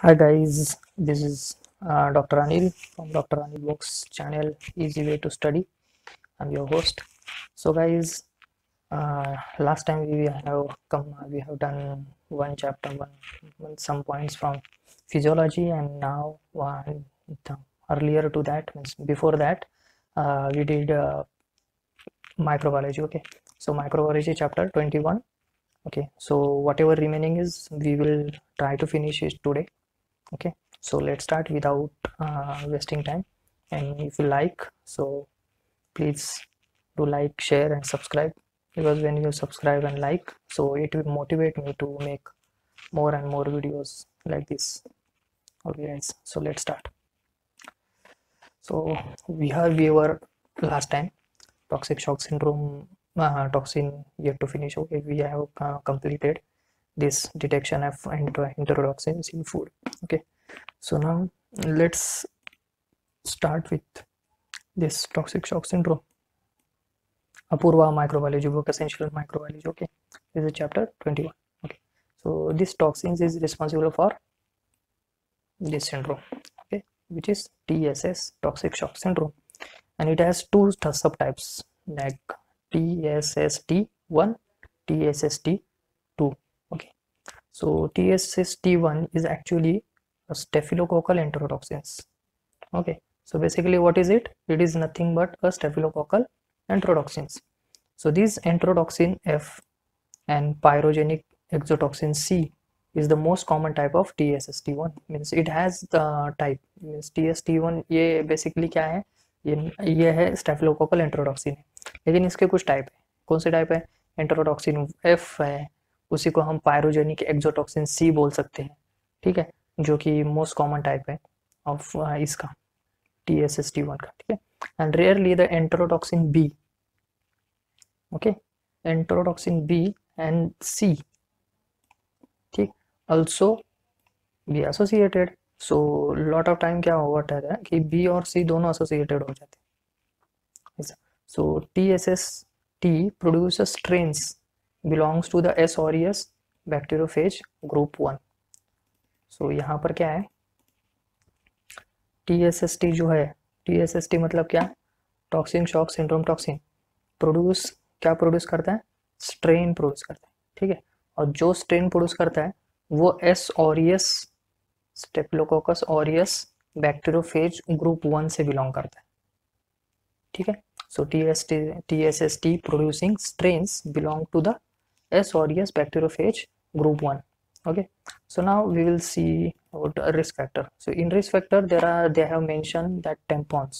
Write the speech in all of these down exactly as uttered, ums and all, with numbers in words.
Hi guys, this is uh, Doctor Anil from Doctor Anil Books channel, Easy Way to Study. I'm your host. So guys, uh, last time we have come, we have done one chapter, one, one some points from physiology, and now one earlier to that, means before that, uh, we did uh, microbiology. Okay, so microbiology chapter twenty-one. Okay, so whatever remaining is, we will try to finish it today. Okay, so let's start without uh, wasting time. And if you like, so please do like, share and subscribe, because when you subscribe and like, so it will motivate me to make more and more videos like this. Okay guys, so let's start. So we have we were last time toxic shock syndrome, uh, toxin yet to finish. Okay, we have uh, completed this detection of enterotoxins in food. Okay, so now let's start with this toxic shock syndrome. Apurva microbiology book, essential microbiology. Okay, this is chapter twenty-one. Okay, so this toxins is responsible for this syndrome. Okay, which is T S S, toxic shock syndrome, and it has two subtypes like T S S T one, T S S T two. Okay, so T S S T one is actually a staphylococcal enterotoxins. Okay, so basically what is it? It is nothing but a staphylococcal enterotoxins. So these enterotoxin F and pyrogenic exotoxin C is the most common type of T S S T one. Means it has the type, means T S S T one ये basically क्या है, ये ये है staphylococcal enterotoxin है, लेकिन इसके कुछ टाइप है. कौन से टाइप है? enterotoxin F है, उसी को हम pyrogenic exotoxin C बोल सकते हैं. ठीक है, जो कि मोस्ट कॉमन टाइप है ऑफ इसका T S S T one का. ठीक है, and rarely the enterotoxin B. Okay, enterotoxin B and C, ठीक, also be associated. So lot of time क्या होता है कि B और C दोनों associated हो जाते हैं. So T S S T produces strains belongs to the S aureus bacteriophage group one. So यहाँ पर क्या है, T S S T जो है, T S S T मतलब क्या? Toxin shock syndrome toxin produce क्या प्रोड्यूस करता है? स्ट्रेन प्रोड्यूस करता है. ठीक है, और जो स्ट्रेन प्रोड्यूस करता है वो S aureus staphylococcus aureus bacteriophage group one से बिलोंग करता है. ठीक है, so T S T T S S T producing strains belong to the S aureus bacteriophage group one. Okay, so now we will see about a risk factor. So in risk factor there are they have mentioned that tampons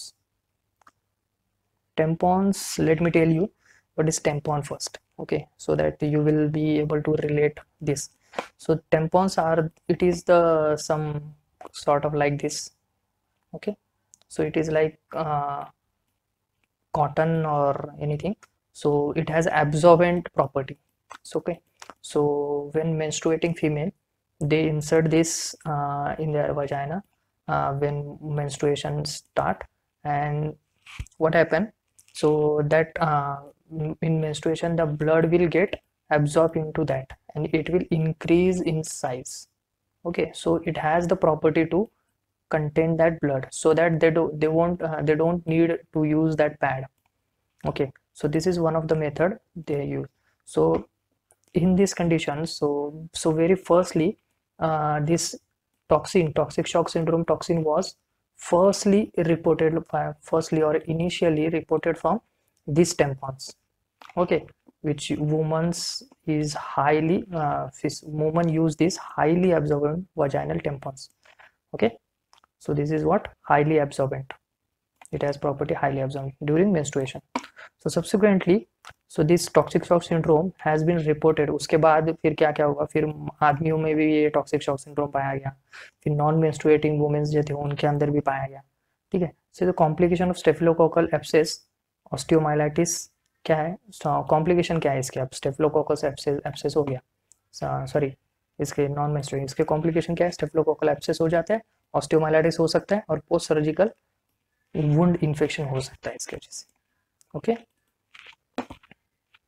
tampons let me tell you what is tampon first. Okay, so that you will be able to relate this. So tampons are, it is the some sort of like this. Okay, so it is like uh, cotton or anything, so it has absorbent property. So okay, so when menstruating female, they insert this uh, in their vagina uh, when menstruation start, and what happen, so that uh, in menstruation the blood will get absorbed into that and it will increase in size. Okay, so it has the property to contain that blood, so that they do they won't uh, they don't need to use that pad. Okay, so this is one of the method they use. So in these conditions, so so very firstly uh, this toxin toxic shock syndrome toxin was firstly reported by, firstly or initially reported from these tampons. Okay, which women's is highly uh, women use these highly absorbent vaginal tampons. Okay, so this is what highly absorbent, it has property highly absorbent during menstruation. So subsequently, so this toxic shock syndrome has been reported. उसके बाद फिर क्या क्या होगा, फिर आदमियों में भी ये टॉक्सिक शॉक सिंड्रोम पाया गया, फिर नॉन मेंस्ट्रुएटिंग वुमेन्स जो थे उनके अंदर भी पाया गया. ठीक है, so the complication of staphylococcal abscess osteomyelitis क्या है, कॉम्प्लिकेशन क्या है इसके? अब स्टेफिलोकोकस एब्सेस एब्सेस हो गया, सॉरी इसके नॉन मेंस्ट्रुएटिंग, इसके कॉम्प्लिकेशन क्या है? स्टेफिलोकोकल एब्सेस हो जाता है, ऑस्टियोमाइलाइटिस हो सकता है, और पोस्ट सर्जिकल वुंड इन्फेक्शन हो सकता है इसके वजह से. Okay,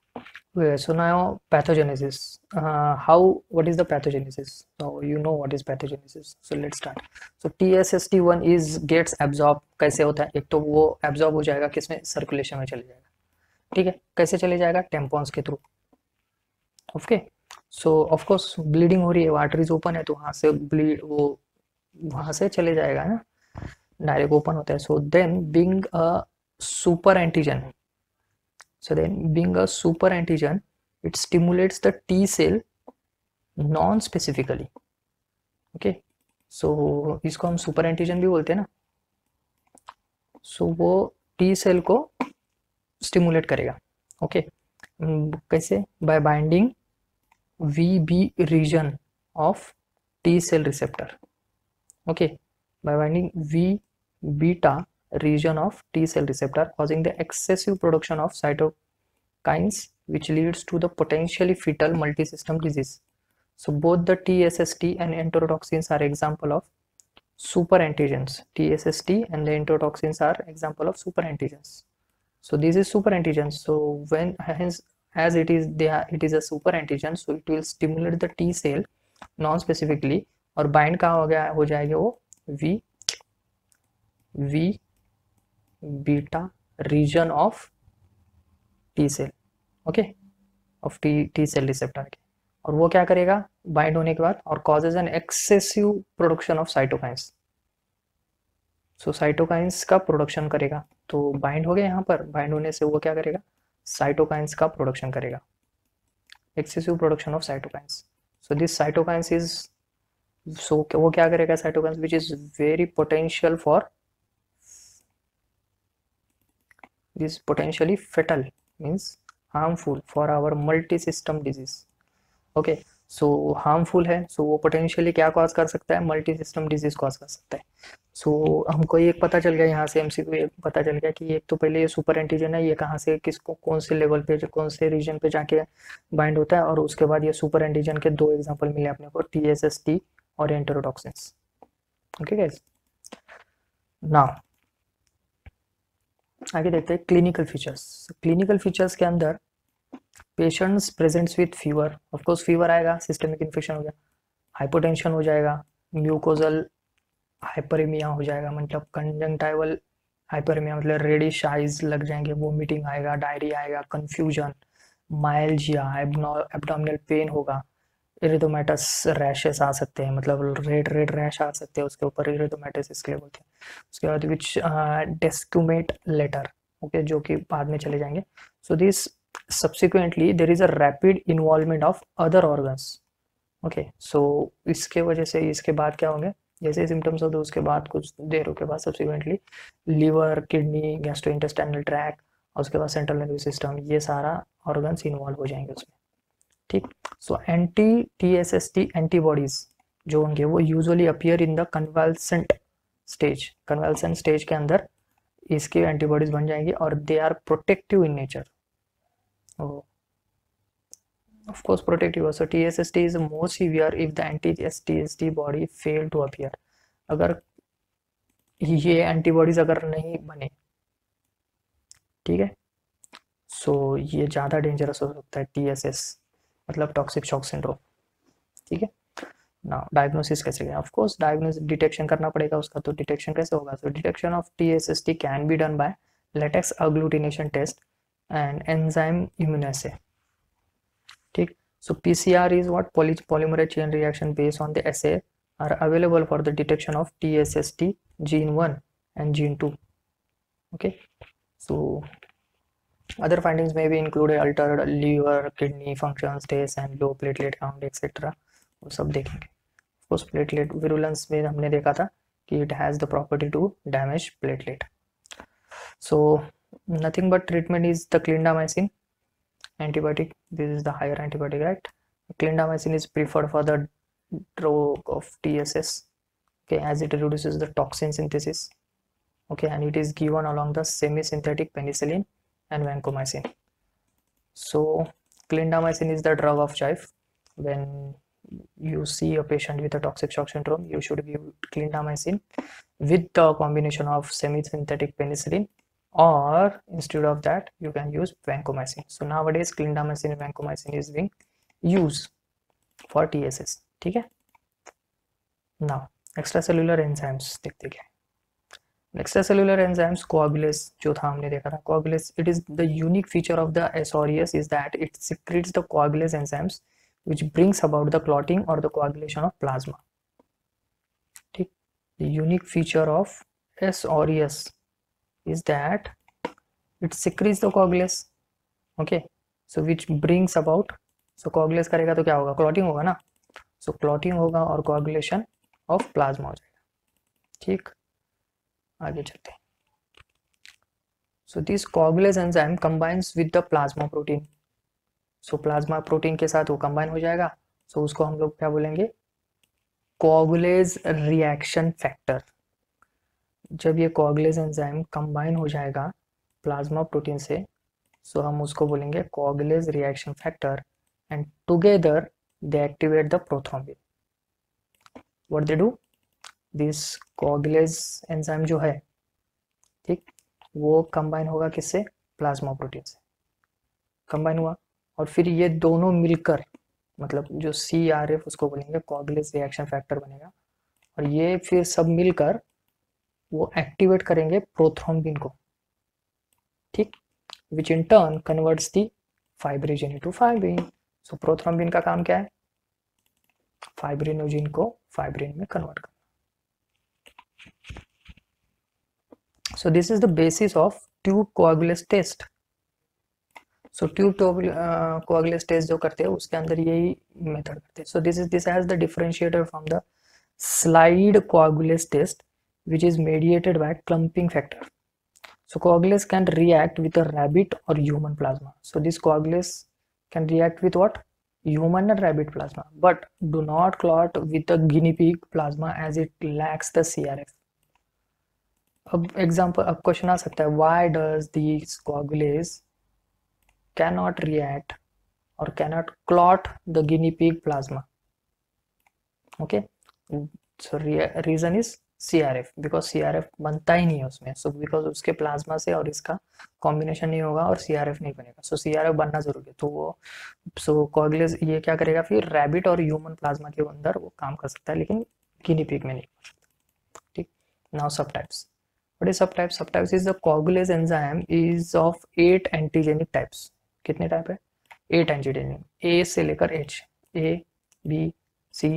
Okay, so now pathogenesis. Uh, how, what is the pathogenesis? So you know what is pathogenesis. So let's start. So T S S T one is gets absorb. कैसे होता है? एक तो वो absorb हो जाएगा किसमें? सर्कुलेशन में चले जाएगा. ठीक है? कैसे चले जाएगा? टेम्पॉन्स के थ्रू. Okay. So of course bleeding हो रही है, आर्टरीज ओपन है, तो वहां से ब्लीड वो वहां से चले जाएगा ना, डायरेक्ट ओपन होता है. So then being a super antigen, so then being a super antigen, it stimulates the T cell non-specifically. okay, so इसको हम सुपर एंटीजन भी बोलते हैं ना. सो so, वो टी सेल को स्टिमुलेट करेगा. Okay okay? कैसे? By binding V B region of T cell receptor. Okay, by binding V beta region of T cell receptor, causing the excessive production of cytokines, which leads to the potentially fatal multisystem disease. So both the T S S T and enterotoxins are example of super antigens. T S S T and the enterotoxins are example of super antigens. So this is super antigens. So when hence as it is they are, it is a super antigen, so it will stimulate the T cell non-specifically और bind कहाँ हो गया हो जाएगा वो V V beta region of T cell. Okay, of T T cell receptor के. और वो क्या करेगा बाइंड होने के बाद और causes an excessive production of cytokines. So cytokines का प्रोडक्शन करेगा. तो बाइंड हो गया यहाँ पर, बाइंड होने से वो क्या करेगा साइटोकाइंस का प्रोडक्शन करेगा, excessive production of cytokines. So this cytokines is so वो क्या करेगा cytokines which is very potential for this potentially fatal, means harmful for our multi-system disease. okay, so harmful है, so वो potentially क्या cause कर सकता है? multi system disease cause कर सकता है. so हमको एक पता चल गया यहाँ से एमसीक्यू एक पता चल गया कि एक तो पहले ये सुपर एंटीजन है, ये कहाँ से किसको कौन से लेवल पे कौन से रीजन पे जाके बाइंड होता है, और उसके बाद ये सुपर एंटीजन के दो एग्जांपल मिले अपने को, टी एस एस टी और एंटेरोटॉक्सिन्स. ओके गाइस, नाउ आगे देखते हैं क्लिनिकल फीचर्स. क्लिनिकल फीचर्स के अंदर patients presents with fever. Of course fever आएगा, सिस्टमिक इन्फेक्शन हो गया, हाइपोटेंशन हो जाएगा, म्यूकोजल हाइपरेमिया हो जाएगा, मतलब कंजंक्टाइवल हाइपरेमिया मतलब रेडिश आइज लग जाएंगे, वोमिटिंग आएगा, डायरिया आएगा, कंफ्यूजन, माइल्जिया, एब्डोमिनल पेन होगा, इरिथोमेटस रैशेस आ सकते हैं, मतलब रेड रेड रैश आ सकते हैं उसके ऊपर, इरिथोमेटस इसके लिए बोलते हैं. उसके बाद विच डेस्क्यूमेट लेटर, ओके, जो कि बाद में चले जाएंगे. So this subsequently there is a rapid involvement of other organs. Okay, so इसके वजह से इसके बाद क्या होंगे, जैसे सिम्टम्स होते हैं उसके बाद कुछ देर के बाद subsequently liver, kidney, gastrointestinal tract और उसके बाद सेंट्रल नर्वस सिस्टम, ये सारा ऑर्गन्स इन्वॉल्व हो जाएंगे उसमें. ठीक. So anti T S S T antibodies जो होंगे वो usually appear in the convalescent stage. Convalescent stage के अंदर इसके एंटीबॉडीज बन जाएंगी और they are protective in nature. Of course protective. So T S S T is more severe if the anti T S T body fail to appear. अगर ये antibodies अगर नहीं बने, ठीक है, सो so ये ज़्यादा डेंजरस हो सकता है टी एस एस मतलब टॉक्सिक शॉक सिंड्रोम. ठीक है. ना डायग्नोसिस कैसे करें? ऑफ कोर्स डायग्नोसिस डिटेक्शन करना पड़ेगा उसका. तो डिटेक्शन कैसे होगा? So detection of T S S T can be done by latex agglutination test and enzyme immunoassay. ठीक. So P C R is what polymerase chain reaction based on the assay are available for the detection of T S S T gene one and gene two. okay, so other findings may be included altered liver, kidney functions, tests and low platelet count et cetera. वो सब देखेंगे. Of course platelet virulence में हमने देखा था कि it has the property to damage platelet. So nothing but treatment is the clindamycin antibiotic. This is the higher antibiotic, right? Clindamycin is preferred for the drug of T S S. Okay, as it reduces the toxin synthesis. Okay, and it is given along the semi-synthetic penicillin and vancomycin. So clindamycin is the drug of choice. When you see a patient with a toxic shock syndrome, you should give clindamycin with the combination of semi-synthetic penicillin or instead of that you can use vancomycin. So nowadays clindamycin and vancomycin is being used for T S S. ठीक है. Now extracellular enzymes देखते क्या. Extracellular enzymes, coagulase जो था हमने देखा था, coagulase, it is the unique feature of the S aureus is that it secretes the coagulase enzymes which brings about the clotting or the coagulation of plasma. ठीक. The unique feature of S aureus is that it secretes the coagulase, okay, so which brings about, so coagulase करेगा तो क्या होगा, clotting होगा ना, so clotting होगा और coagulation of plasma हो जाएगा. ठीक, आगे चलते हैं. So this coagulase enzyme combines with the plasma protein. So plasma protein के साथ वो combine हो जाएगा. So उसको हम लोग क्या बोलेंगे, coagulase reaction factor. जब ये coagulase enzyme combine हो जाएगा plasma protein से, so हम उसको बोलेंगे coagulase reaction factor, and together they activate the prothrombin. What they do? This coagulase enzyme जो है, ठीक, वो कंबाइन होगा किससे, प्लाज्मा प्रोटीन से कंबाइन हुआ, और फिर ये दोनों मिलकर, मतलब जो सी आर एफ उसको बोलेंगे कोआगुलेज रिएक्शन फैक्टर बनेगा, और ये फिर सब मिलकर वो एक्टिवेट करेंगे प्रोथ्रोम्बिन को. ठीक, which in turn converts the fibrinogen into fibrin. So prothrombin का काम क्या है, फाइब्रिनोजिन को फाइब्रिन में कन्वर्ट करना. So this is the basis of tube coagulase test. So tube uh, coagulase test जो करते हैं उसके अंदर यही मेथड करते हैं. So this is this has the differentiator from the slide coagulase test, which is mediated by clumping factor. So coagulase can react with a rabbit or human plasma. So this coagulase can react with what, human and rabbit plasma, but do not clot with the guinea pig plasma as it lacks the C R F. अब example, अब question आ सकता है, why does this coagulase cannot react और cannot clot the guinea pig plasma. Okay, so reason is CRF, because CRF बनता ही नहीं है उसमें. सो so, बिकॉज उसके प्लाज्मा से और इसका कॉम्बिनेशन नहीं होगा और सीआरएफ नहीं बनेगा. सो so, सीआरएफ बनना जरूरी है. तो वो सो so, कोआगुलेज ये क्या करेगा, फिर रैबिट और ह्यूमन प्लाज्मा के अंदर वो काम कर सकता है, लेकिन गिनी पिग में नहीं कर सकता. ठीक, now subtypes. What is subtype? Subtypes is the coagulase enzyme is of eight antigenic types. कितने टाइप है, eight antigenic, A से लेकर H, A, B, C,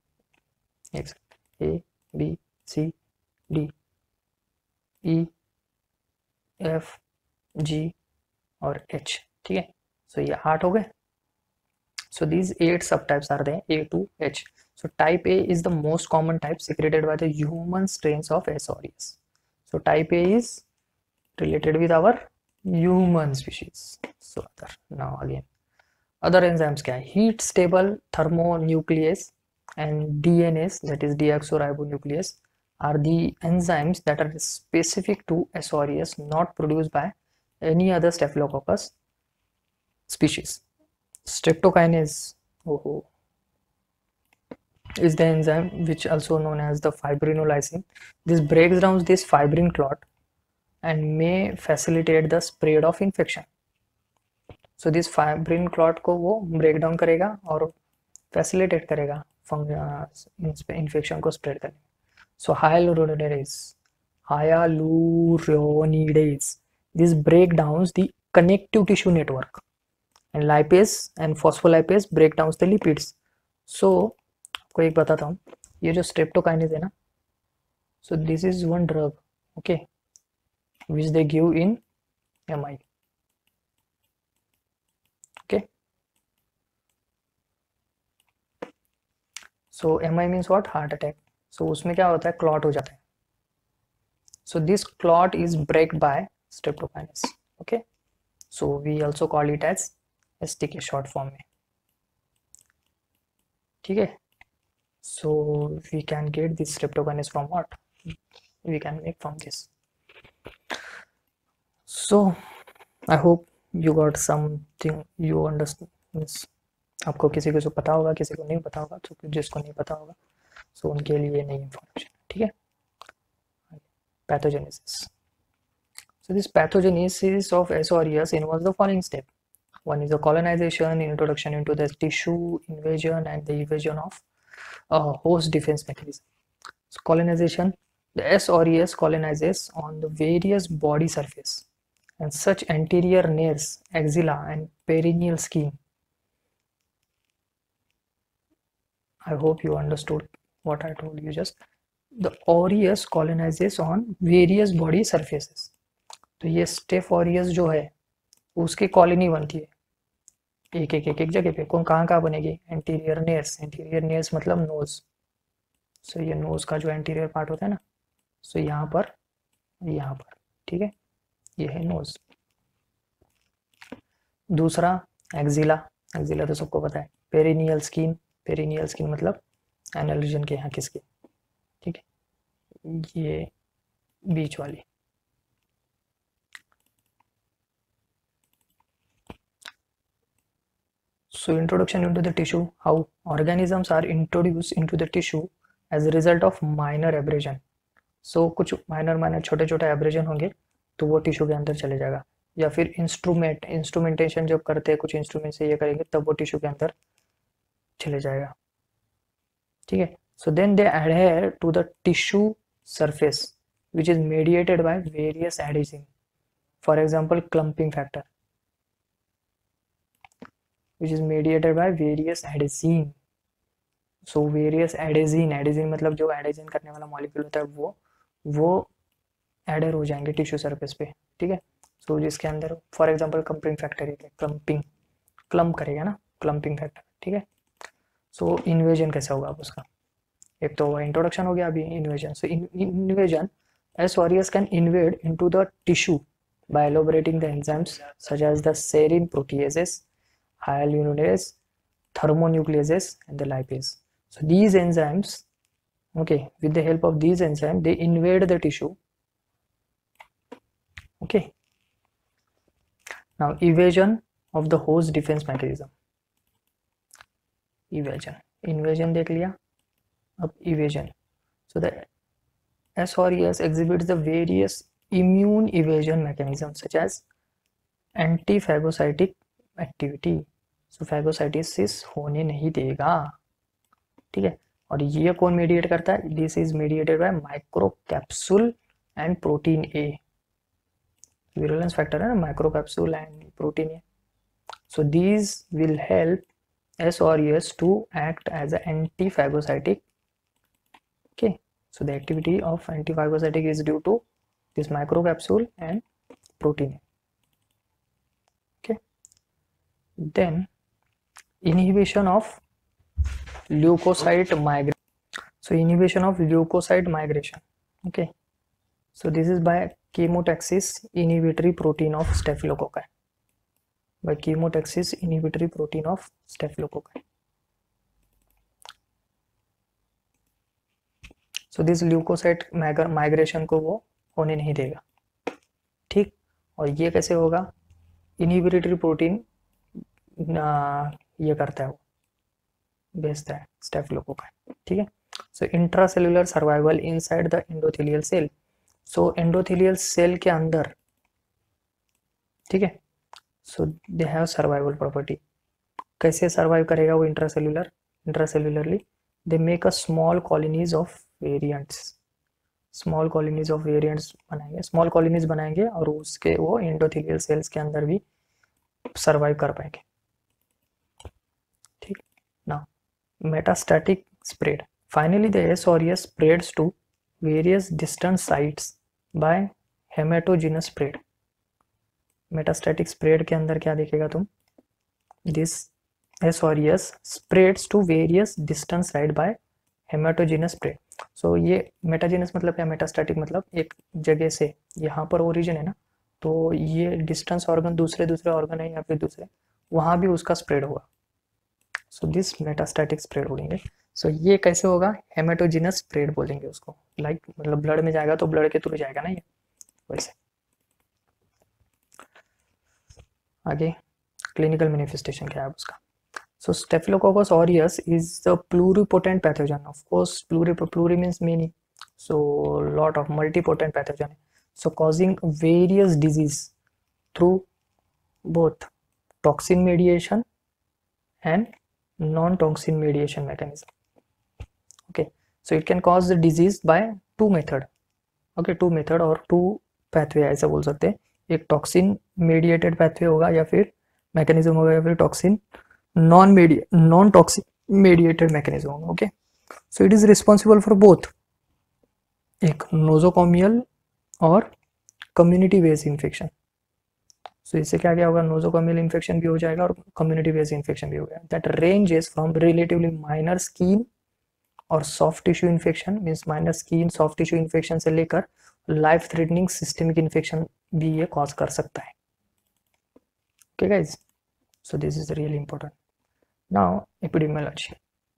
A, B, C, D, E, F, G और H. ठीक है, so ये आठ हो गए. So these eight subtypes are there, A to H. So type A is the most common type secreted by the human strains of S. aureus. So type A is related with our human species. So other, now again other enzymes क्या है, heat stable thermonuclease and D N A, that is deoxyribonuclease, are the enzymes that are specific to S. aureus, not produced by any other Staphylococcus species. Streptokinase, oh, oh. is the enzyme which also known as the fibrinolysin. This breaks down this fibrin clot and may facilitate the spread of infection. So this fibrin clot को वो break down करेगा और facilitate करेगा infection को spread करने. So hyaluronidase, hyaluronidase, this break downs the connective tissue network, and lipase and phospholipase break down the lipids. So को एक बताता हूँ, ये जो स्ट्रेप्टोकाइनेज है ना, so this is one drug, okay, which they give in M I. Okay, so M I means what, heart attack. So उसमें क्या होता है, क्लॉट हो जाता है. So this clot is break by streptokinase. Okay, so we also call it as S T K short form में. ठीक है, so we can get this streptokinase from what, we can make from this. So I hope you got something, you understand. आपको किसी को जो पता होगा, किसी को नहीं पता होगा, तो जिसको नहीं पता होगा सो so उनके लिए नई इंफॉर्मेशन. ठीक है, pathogenesis. So this pathogenesis of S aureus involves the following step. One is the colonization, introduction into the tissue, invasion, and the evasion of a host defense mechanism. So colonization, the S aureus colonizes on the various body surface and such anterior nares, axilla, and perineal skin. I hope you understood what I told you just. The aureus colonizes on various body surfaces. तो ये staph aureus जो है उसकी colony बनती है एक एक एक एक जगह पे। कौन कहाँ कहाँ बनेगी? एंटीरियर नेयर्स। एंटीरियर नेयर्स मतलब नोज। सो ये नोज का जो एंटीरियर पार्ट होता है ना, सो यहाँ पर, यहाँ पर, ठीक है, ये है नोज। दूसरा एक्जिला। एक्जिला तो सबको पता है। Perineal skin. पेरिनियल स्किन मतलब एनल रीजन के यहाँ किसके, ठीक है, ये बीच वाली। So introduction into the tissue, how organisms are introduced into the tissue as a result of minor abrasion. So कुछ minor minor छोटे छोटे abrasion होंगे तो वो टिश्यू के अंदर चले जाएगा, या फिर इंस्ट्रूमेंट इंस्ट्रूमेंटेशन जब करते हैं कुछ इंस्ट्रूमेंट से ये करेंगे तब वो टिश्यू के अंदर चले जाएगा, ठीक है। So then they adhere to the tissue surface which is mediated by various adhesion. For example, clumping factor which is mediated by various adhesin. So various adhesin, adhesin मतलब जो adhesion करने वाला मॉलिक्यूल होता है वो वो एडर हो जाएंगे टिश्यू सरफेस पे, ठीक है। सो so, जिसके अंदर फॉर एग्जांपल क्लम्पिंग फैक्टर है, क्लम्पिंग क्लम्प करेगा ना, क्लम्पिंग फैक्टर, ठीक है। सो इन्वेजन कैसा होगा आप उसका? एक तो इंट्रोडक्शन हो गया, अभी invasion. So invasion, S aureus can invade into the tissue by elaborating the enzymes such as the serine proteases, hyaluronidase, thermonucleases, and the lipase. So these enzymes, okay, with the help of these enzymes, they invade the tissue. Okay. Now evasion of the host defense mechanism. Evasion, invasion देख लिया, अब evasion. So the S aureus exhibits the various immune evasion mechanisms such as anti-phagocytic activity. So phagocytosis होने नहीं देगा, ठीक है। और ये कौन मेडिएट करता है? This is mediated by microcapsule and protein A. Virulence factor है ना, microcapsule and protein A. So these will help S aureus to act as an anti-phagocytic. Okay, so the activity of anti-phagocytic is due to this microcapsule and protein. Okay, then inhibition of leukocyte migration. So inhibition of leukocyte migration. Okay, so this is by chemotaxis inhibitory protein of staphylococci. By chemotaxis inhibitory protein of staphylococci. So this leukocyte migration को वो होने नहीं देगा, ठीक। और ये कैसे होगा? इनहिबिटरी प्रोटीन ये करता है, वो भेजता है स्टेफिलोकोकाई, ठीक है। So intracellular survival inside the endothelial cell. So endothelial cell के अंदर, ठीक है, so they have survival property. कैसे सर्वाइव करेगा वो intracellular? Intracellularly they make a small colonies of variants. Small colonies of variants बनाएंगे, स्मॉल कॉलोनीज बनाएंगे और उसके वो एंडोथेलियल सेल्स के अंदर भी सर्वाइव कर पाएंगे, ठीक ना। Metastatic spread, finally the S aureus spreads to various distant sites by hematogenous spread. Metastatic spread के अंदर क्या देखेगा तुम? This S aureus spreads to various distant site by hematogenous spread. So so, ये मेटाजिनस मतलब क्या? मेटास्टैटिक मतलब एक जगह से, यहाँ पर ओरिजिन है ना, तो ये डिस्टेंस ऑर्गन दूसरे दूसरे ऑर्गन है या फिर दूसरे, वहाँ भी उसका स्प्रेड होगा। सो दिस मेटास्टैटिक स्प्रेड बोलेंगे। सो so, ये कैसे होगा? हेमेटोजिनस स्प्रेड बोलेंगे उसको। लाइक like, मतलब ब्लड में जाएगा तो ब्लड के थ्रू जाएगा ना, ये वैसे। आगे क्लिनिकल मैनिफेस्टेशन क्या है उसका? So Staphylococcus aureus is the pluripotent pathogen. Of course, pluri pluri means many. So lot of multipotent pathogen. so causing various disease through both toxin mediation and non-toxin mediation mechanism. Okay, so it can cause the disease by two method. Okay, two method और two pathway ऐसा बोल सकते हैं. एक toxin mediated pathway होगा या फिर mechanism होगा या फिर toxin non medi non toxic mediated mechanism होगा. Okay, so it is responsible for both एक nosocomial और community based infection. so इससे क्या क्या होगा, nosocomial infection भी हो जाएगा और community based infection भी हो गया. that ranges from relatively minor skin और soft tissue infection means minor skin soft tissue infection से लेकर लाइफ थ्रेटनिंग सिस्टमिक इन्फेक्शन भी ये कॉज कर सकता है. Okay guys, so this is really important. Now epidemiology.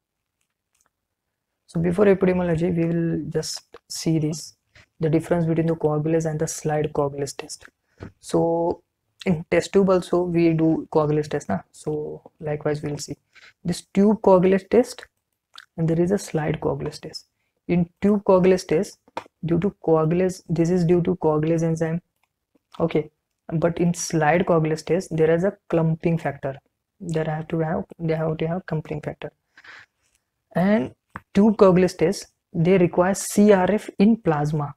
So before epidemiology we will just see this the difference between the coagulase and the slide coagulase test. So in test tube also we do coagulase test na, so likewise we will see this tube coagulase test and there is a slide coagulase test. In tube coagulase test, due to coagulase, this is due to coagulase enzyme. Okay, but in slide coagulase test there is a clumping factor. There have to have they have to have clumping factor. And tube coagulase test they require C R F in plasma.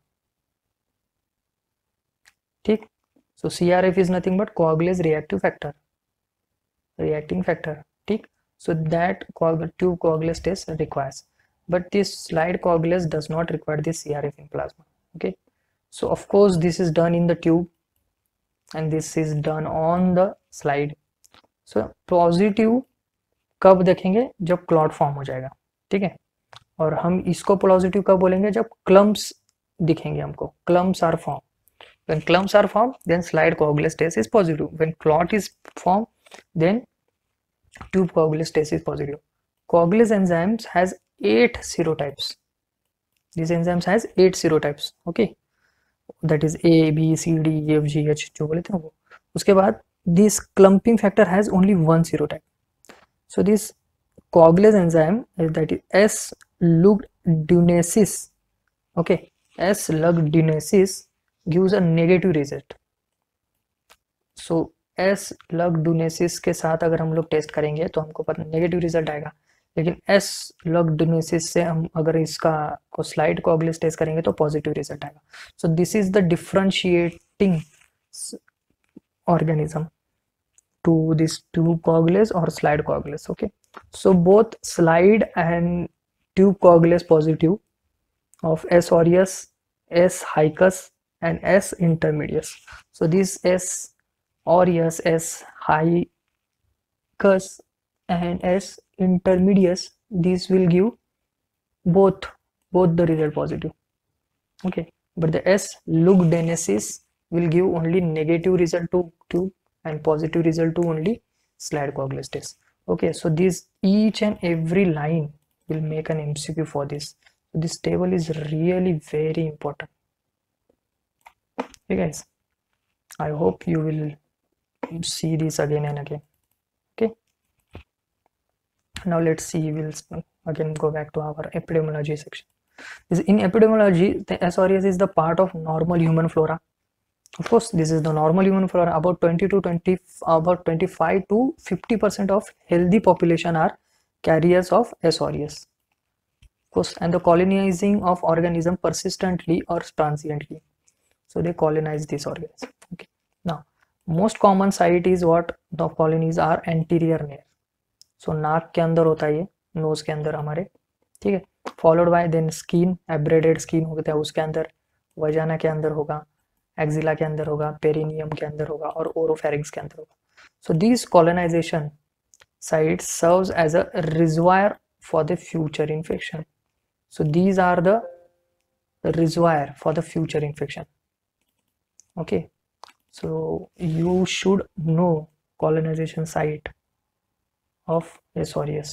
ठीक, so C R F is nothing but coagulase reactive factor, reacting factor. ठीक, so that tube coagulase test requires, but this slide coagulase does not require this C R F in plasma. Okay, so of course this is done in the tube and this is done on the slide. so positive कब देखेंगे, जब clot form हो जाएगा. ठीक है, और हम इसको पॉजिटिव कब बोलेंगे, जब क्लम्प्स दिखेंगे हमको, clumps are form. When clumps are formed, then slide coagulase test is positive. When clot is formed, then tube coagulase test is positive. Coagulase enzymes has eight serotypes. These enzymes has eight serotypes. Okay, that is A, B, C, D, E, F, G, H जो बोले थे वो. उसके बाद this clumping factor has only one serotype. So this coagulase enzyme is that is S. lugdunensis. Okay, S. lugdunensis gives a negative result. so S. lugdunensis के साथ अगर हम लोग टेस्ट करेंगे तो हमको पता नेगेटिव रिजल्ट आएगा, लेकिन S. lugdunensis से हम अगर इसका को स्लाइड कोआगुलेज टेस्ट करेंगे तो पॉजिटिव रिजल्ट आएगा. so this is the differentiating organism to this tube coagulase or slide coagulase. okay, so both slide and tube coagulase positive of S. aureus, S. hiccus and S. intermedius. so this S. aureus, S. hiccus and S. intermedius, these will give both both the result positive. okay, but the S. lugdunensis will give only negative result to tube and positive result to only slide coagulase test. okay, so this each and every line will make an M C Q for this. so this table is really very important. Okay guys, I hope you will see this again and again. Okay, now let's see, we'll again go back to our epidemiology section. In epidemiology, the S. aureus is the part of normal human flora. Of course, this is the normal human flora. About twenty to twenty, about twenty-five to fifty percent of healthy population are carriers of S. aureus. Of course, and the colonizing of organism persistently or transiently. So they colonize this organism. Okay, now most common site is what the colonies are anterior near. so नाक के अंदर होता है ये, knows के अंदर हमारे. ठीक है, followed by then skin, abraded skin होता है उसके अंदर, वजाना के अंदर होगा, एक्सिला के अंदर होगा, पेरिनियम के अंदर होगा और ओरोफेरिंक्स के अंदर होगा. so these colonization sites serves as a reservoir for the future infection. so these are the reservoir for the future infection. okay, so you should know colonization site of S. aureus.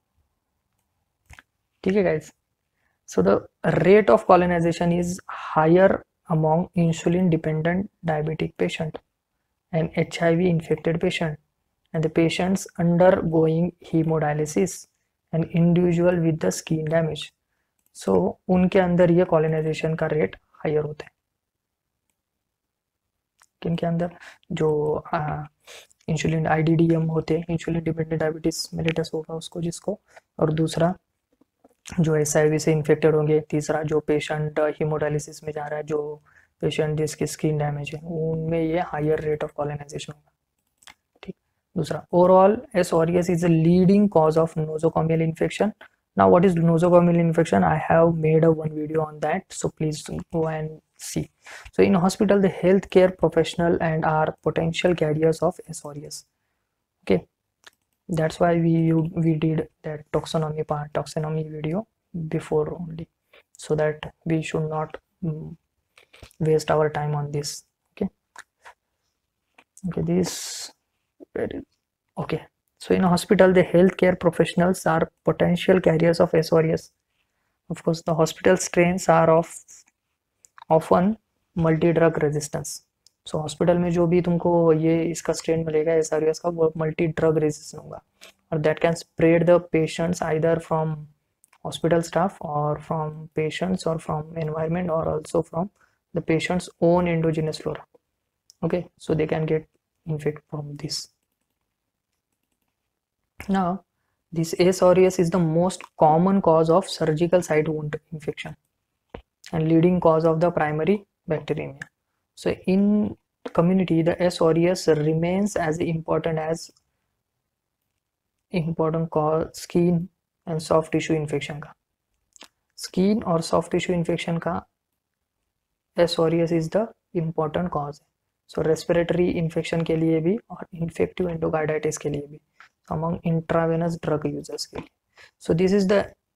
okay guys, so the rate of colonization is higher among insulin dependent diabetic patient and H I V infected patient and the patients undergoing hemodialysis and individual with the skin damage. so उनके अंदर ये colonization का rate higher होता है. किन के अंदर, जो इंसुलिन आईडीडीएम होते हैं, इंसुलिन डिपेंडेंट डायबिटीज मेलिटस होगा उसको, जिसको, और दूसरा जो एचआईवी से इन्फेक्टेड होंगे, तीसरा जो पेशेंट हीमोडायलिसिस में जा रहा है, जो पेशेंट जिसकी स्किन डैमेज है, उनमें ये हायर रेट ऑफ कॉलोनाइजेशन होगा। ठीक, दूसरा, overall S aureus is the leading cause of nosocomial infection. Now what is nosocomial infection? I have made a one video on that, so please go and see. So in hospital, the healthcare professional and are potential carriers of S aureus. Okay, that's why we we did that taxonomy part, taxonomy video before only, so that we should not um, waste our time on this. Okay, okay, this okay. So in a hospital, the healthcare professionals are potential carriers of S aureus. Of course, the hospital strains are of often multi-drug resistance. So hospital में जो भी तुमको ये इसका strain मिलेगा S aureus का, वो multi-drug resistant होगा, और that can spread the patients either from hospital staff or from patients or from environment or also from the patient's own endogenous flora. Okay, so they can get infected from this. Now, this S aureus is the most common cause of surgical site wound infection and leading cause of the primary bacteremia. So in community, the S aureus remains as important as important cause skin and soft tissue infection का. Skin और soft tissue infection का S aureus is the important cause. So respiratory infection के लिए भी और infective endocarditis के लिए भी, among intravenous drug users के लिए. So this is the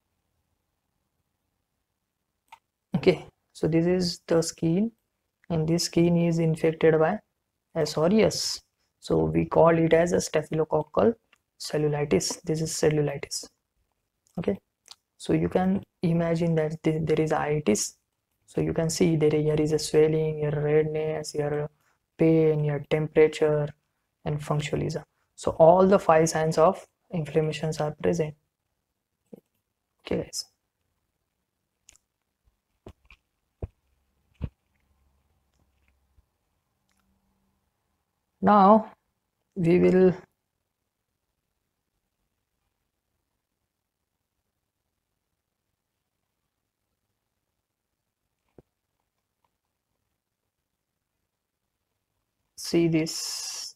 okay. So this is the skin, and this skin is infected by S aureus. So we call it as a staphylococcal cellulitis. This is cellulitis. Okay. So you can imagine that there is itis. So you can see there here is a swelling, your redness, your pain, your temperature, and functionalism. So all the five signs of inflammations are present. Okay, guys. Now we will see this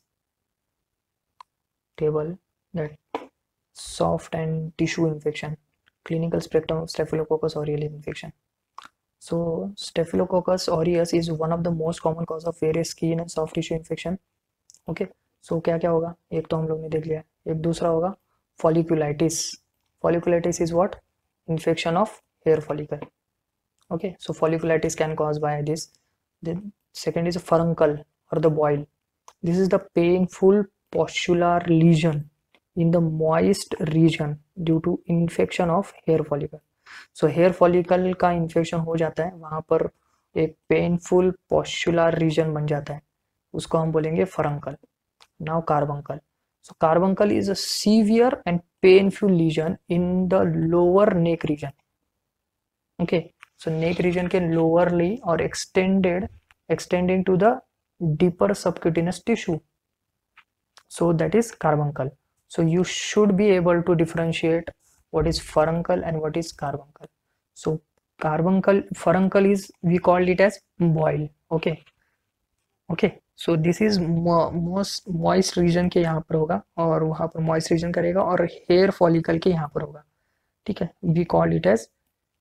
table, that soft and tissue infection, clinical spectrum of Staphylococcus aureus infection. So Staphylococcus aureus is one of the most common cause of various skin and soft tissue infection. Okay, so क्या क्या होगा, एक तो हम लोग ने देख लिया, एक दूसरा होगा folliculitis. Folliculitis is what? Infection of hair follicle. Okay, so folliculitis can cause by this. Then second is furuncle और the boil. This is the painful pustular lesion in the moist region due to infection of hair follicle. So hair follicle का infection हो जाता है, वहाँ पर एक painful postular region बन जाता है, उसको हम बोलेंगे फरंकल. Now carbuncle. So carbuncle is a severe and painful lesion in the lower neck region. Okay, so neck region के lowerly or extended extending to the deeper subcutaneous tissue. So that is carbuncle. So you should be able to differentiate what is furuncle and what is carbuncle. So carbuncle, furuncle is, we call it as boil. Okay, okay. So this is mo most moist region के यहाँ पर होगा और वहाँ पर moist region करेगा और hair follicle के यहाँ पर होगा. ठीक है, we call it as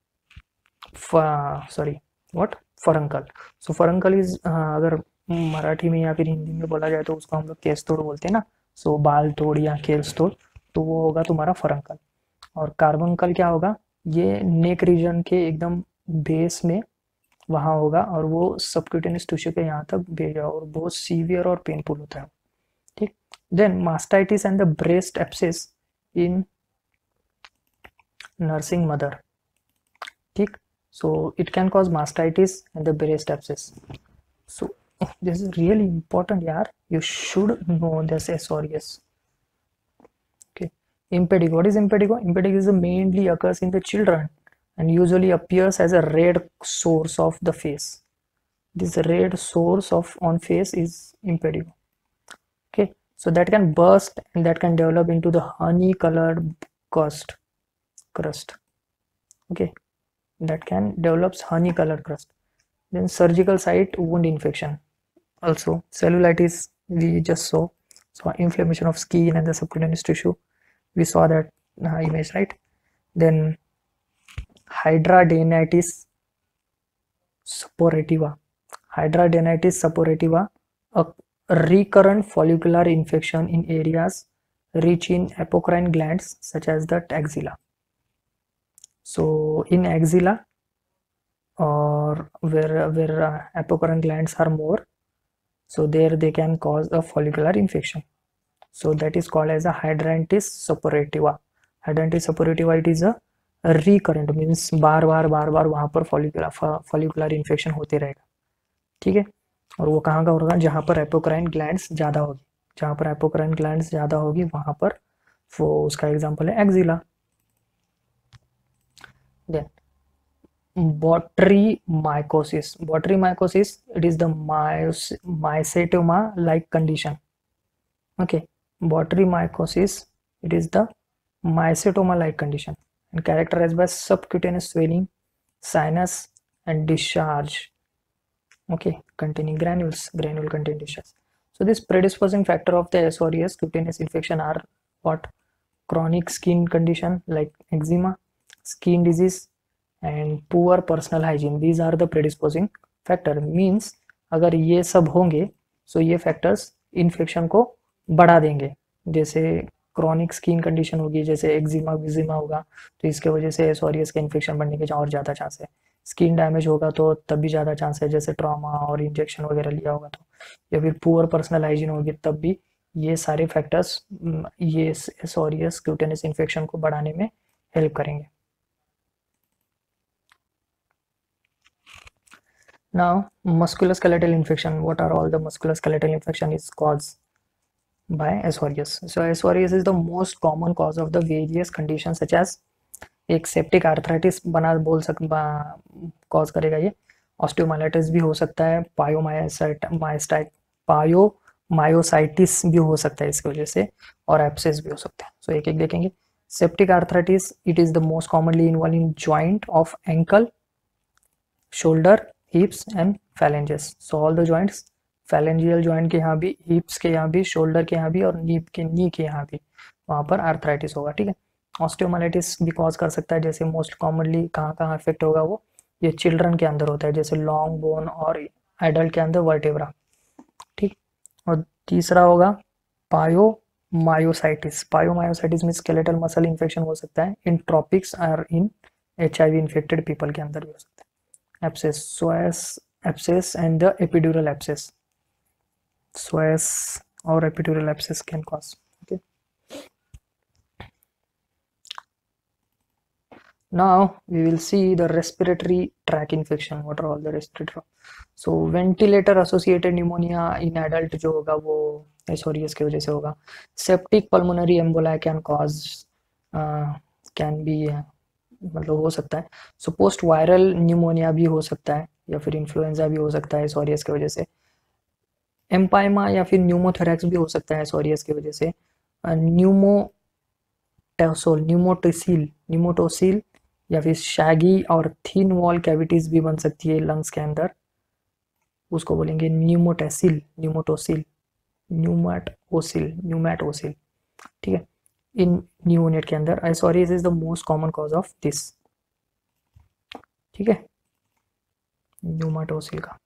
sorry what furuncle. So furuncle is uh, अगर मराठी में या फिर हिंदी में बोला जाए तो उसको हम लोग केस तोड़ बोलते हैं ना. सो so, बाल तोड़ या केस तोड़, तो वो होगा तुम्हारा फरंकल. और कार्बंकल क्या होगा, ये नेक रीजन के एकदम बेस में वहाँ होगा और वो सबक्यूटेनियस टिश्यू के यहाँ तक भेजा और बहुत सीवियर और पेनफुल होता है. ठीक. Then mastitis and the breast abscess in nursing mother. ठीक. So it can cause mastitis and the breast abscess. So this is really important, yaar. You should know this S aureus. Okay. Impetigo. What is impetigo? Impetigo is mainly occurs in the children and usually appears as a red source of the face. this red source of on face is impetigo. Okay, so that can burst and that can develop into the honey colored crust crust okay, that can develops honey colored crust. Then surgical site wound infection, also cellulitis we just saw, so inflammation of skin and the subcutaneous tissue, we saw that uh, image, right? Then hidradenitis suppurativa, hidradenitis suppurativa, a recurrent follicular infection in areas rich in apocrine glands such as the axilla. So in axilla or where where uh, apocrine glands are more, so there they can cause a follicular infection. So that is called as a hidradenitis suppurativa. Hidradenitis suppurativa, it is a recurrent, means बार बार बार बार वहां पर follicular follicular infection होते रहेगा, ठीक है। और वो कहाँ का होगा, जहाँ पर एपोक्राइन ग्लैंड्स ज़्यादा होगी, जहाँ पर एपोक्राइन ग्लैंड्स ज़्यादा होगी वहाँ पर, वो उसका एग्जांपल है axilla. Then botryomycosis, botryomycosis, it is the mycetoma like condition. Okay, botryomycosis, it is the mycetoma like condition and characterized by subcutaneous swelling, sinus and discharge, okay, containing granules, granule contain discharge. So this predisposing factor of the S R E S cutaneous infection are what? Chronic skin condition like eczema, skin disease and poor personal hygiene. These are the predisposing factor. Means अगर ये सब होंगे so ये factors infection को बढ़ा देंगे। जैसे chronic skin condition होगी, जैसे एक्जिमा विजिमा होगा तो इसके वजह से एस आर ई एस का इन्फेक्शन बढ़ने के और ज़्यादा चांस है। स्किन डैमेज होगा तो तब भी ज़्यादा चांस है, जैसे ट्रॉमा और इंजेक्शन वगैरह लिया होगा तो, या फिर पुअर पर्सनल हाइजीन होगी तब भी ये सारे फैक्टर्स ये S R E S cutaneous infection को बढ़ाने में हेल्प करेंगे। Now musculoskeletal infection, what are all the musculoskeletal infection is caused by S R E S. So S R E S is the most common cause of the various conditions such as, एक septic arthritis बना बोल सक cause करेगा, ये osteomyelitis भी हो सकता है, पायोमायोसाइट पायोमायोसाइटिस भी हो सकता है इसकी वजह से, और एब्सेस भी हो सकता है। सो so, एक एक देखेंगे। Septic arthritis, it is the most commonly involve in joint of ankle, shoulder, hips and phalanges. So all the joints, phalangeal joint के यहाँ भी, हिप्स के यहाँ भी, शोल्डर के यहाँ भी और नी के नी के यहाँ भी वहाँ पर आर्थराइटिस होगा, ठीक है। ऑस्टियोमाइलाइटिस भी कॉज कर सकता है, जैसे मोस्ट कॉमनली कहाँ कहाँ इफेक्ट होगा वो, ये चिल्ड्रन के अंदर होता है, जैसे लॉन्ग बोन और एडल्ट के अंदर वर्टेब्रा, ठीक। और तीसरा होगा पायोमायोसाइटिस। पायोमायोसाइटिस में स्केलेटल मसल इन्फेक्शन हो सकता है, इन ट्रॉपिक्स और in H I V infected people के अंदर भी हो सकता है। Abscess, psoas abscess and the epidural abscess, psoas और epidural abscess can cause, okay. Now we will see the respiratory tract infection. What are all the respiratory? So ventilator associated pneumonia in adult जो होगा वो S R E S की वजह से होगा। Septic pulmonary emboli can cause uh, can be uh, मतलब हो सकता है। So post viral pneumonia भी हो सकता है, या फिर इन्फ्लुएंजा भी हो सकता है S R E S की वजह से। एम्पाइमा या फिर न्यूमोथोरैक्स भी हो सकता है S R E S की वजह से। न्यूमोटेसोल, न्यूमोटोसिल, न्यूमोटोसिल या फिर शैगी और थिन वॉल कैविटीज भी बन सकती है लंग्स के अंदर, उसको बोलेंगे न्यूमोटेसिल, न्यूमोटोसिल, न्यूमैटोसिल, न्यूमैटोसिल, ठीक है। इन न्यूनेट के अंदर S R E S is the most common cause of this, ठीक है, न्यूमैटोसिल का।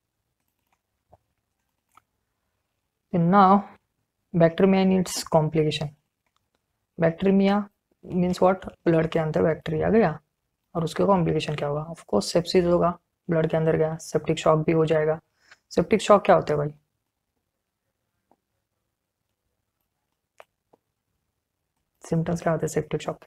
Now bacteria in its complication. Bacteria means what, blood के अंदर बैक्टीरिया गया और उसके कॉम्प्लिकेशन क्या होगा, ऑफ कोर्स सेप्सिस होगा, ब्लड के अंदर गया, सेप्टिक शॉक भी हो जाएगा। सेप्टिक शॉक क्या होता है भाई, सिम्टम्स क्या होते हैं सेप्टिक शॉक के,